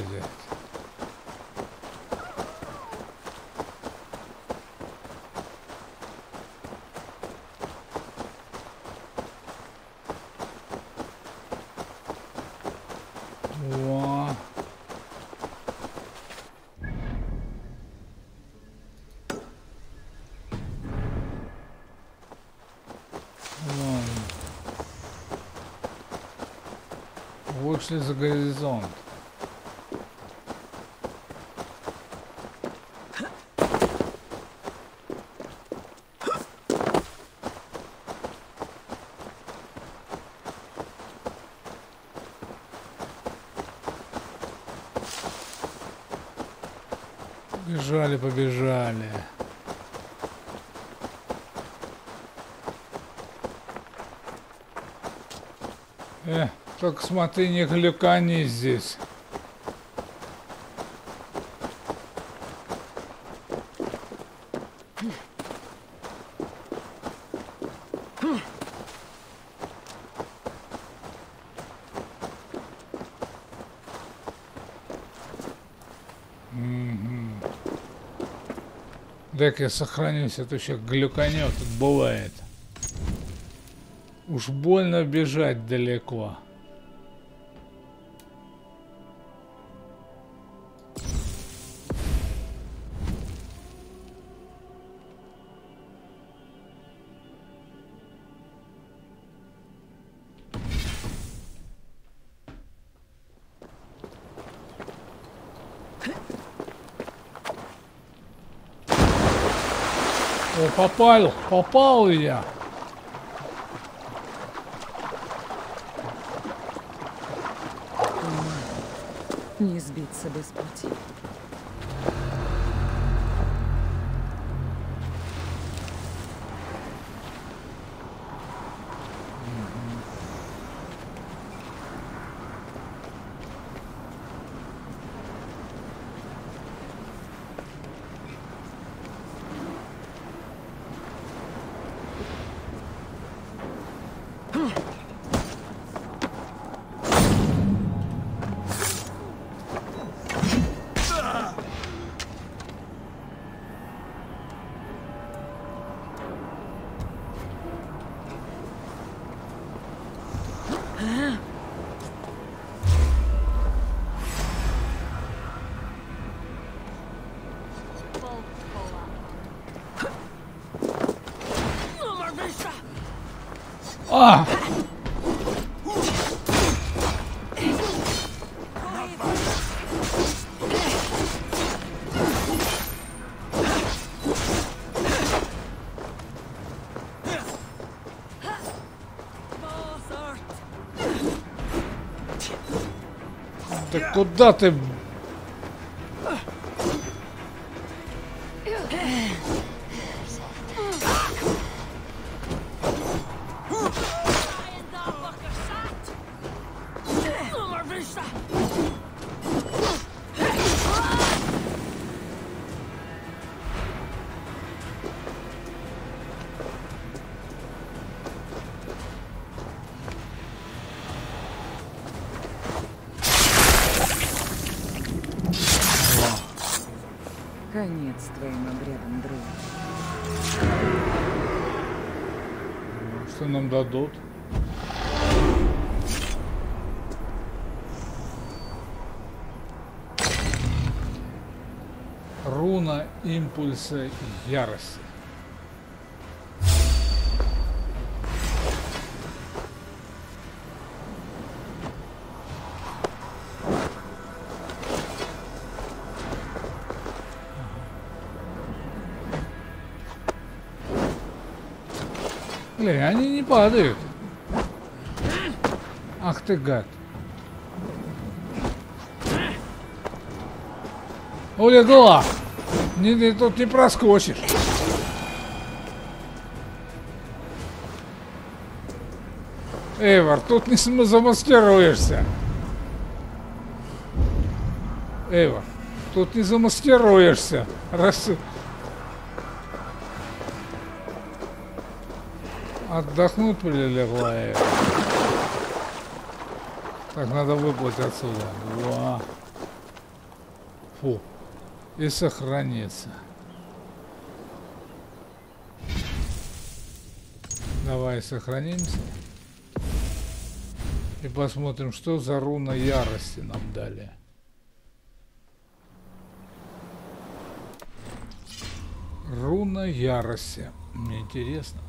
Во. Вышли за горизонт. Побежали, побежали. Э, только смотри, не глюкани здесь. Дай-ка я сохранюсь, а то еще глюканет тут бывает. Уж больно бежать далеко. О, попал, попал я. Не сбиться бы с пути. А! Да куда ты? Конец твоим обрядом, друг. Что нам дадут? Руна импульса ярости. Блин, они не падают. Ах ты гад. Улегла. Не, не, тут не проскочишь. Эйвор, тут не замаскируешься. Эйвор, Тут не замаскируешься. Раз... Отдохнуть прилегла я. Так, надо выплыть отсюда. Во. Фу. И сохраниться. Давай сохранимся. И посмотрим, что за руна ярости нам дали. Руна ярости. Мне интересно.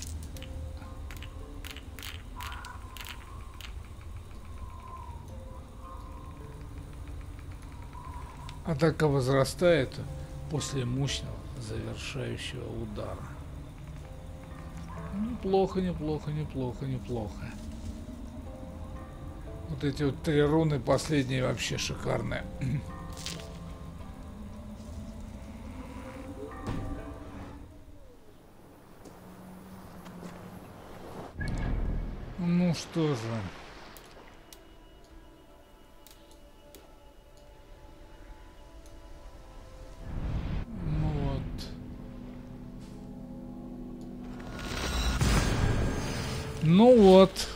Атака возрастает после мощного завершающего удара. Неплохо, неплохо, неплохо, неплохо. Вот эти вот три руны последние вообще шикарные. Ну что же. Ну вот. Ну вот.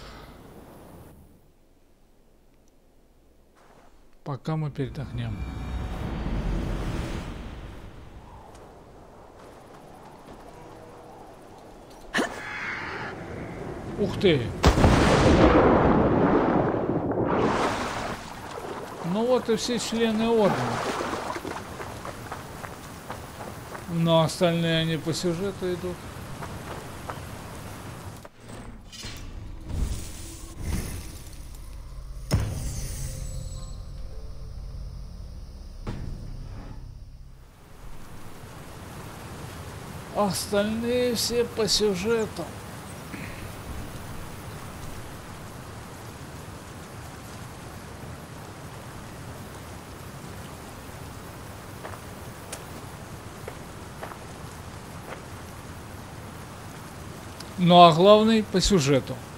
Пока мы передохнем. Ух ты! Ну вот и все члены ордена. Но остальные они по сюжету идут. Остальные все по сюжету. Ну а главный по сюжету.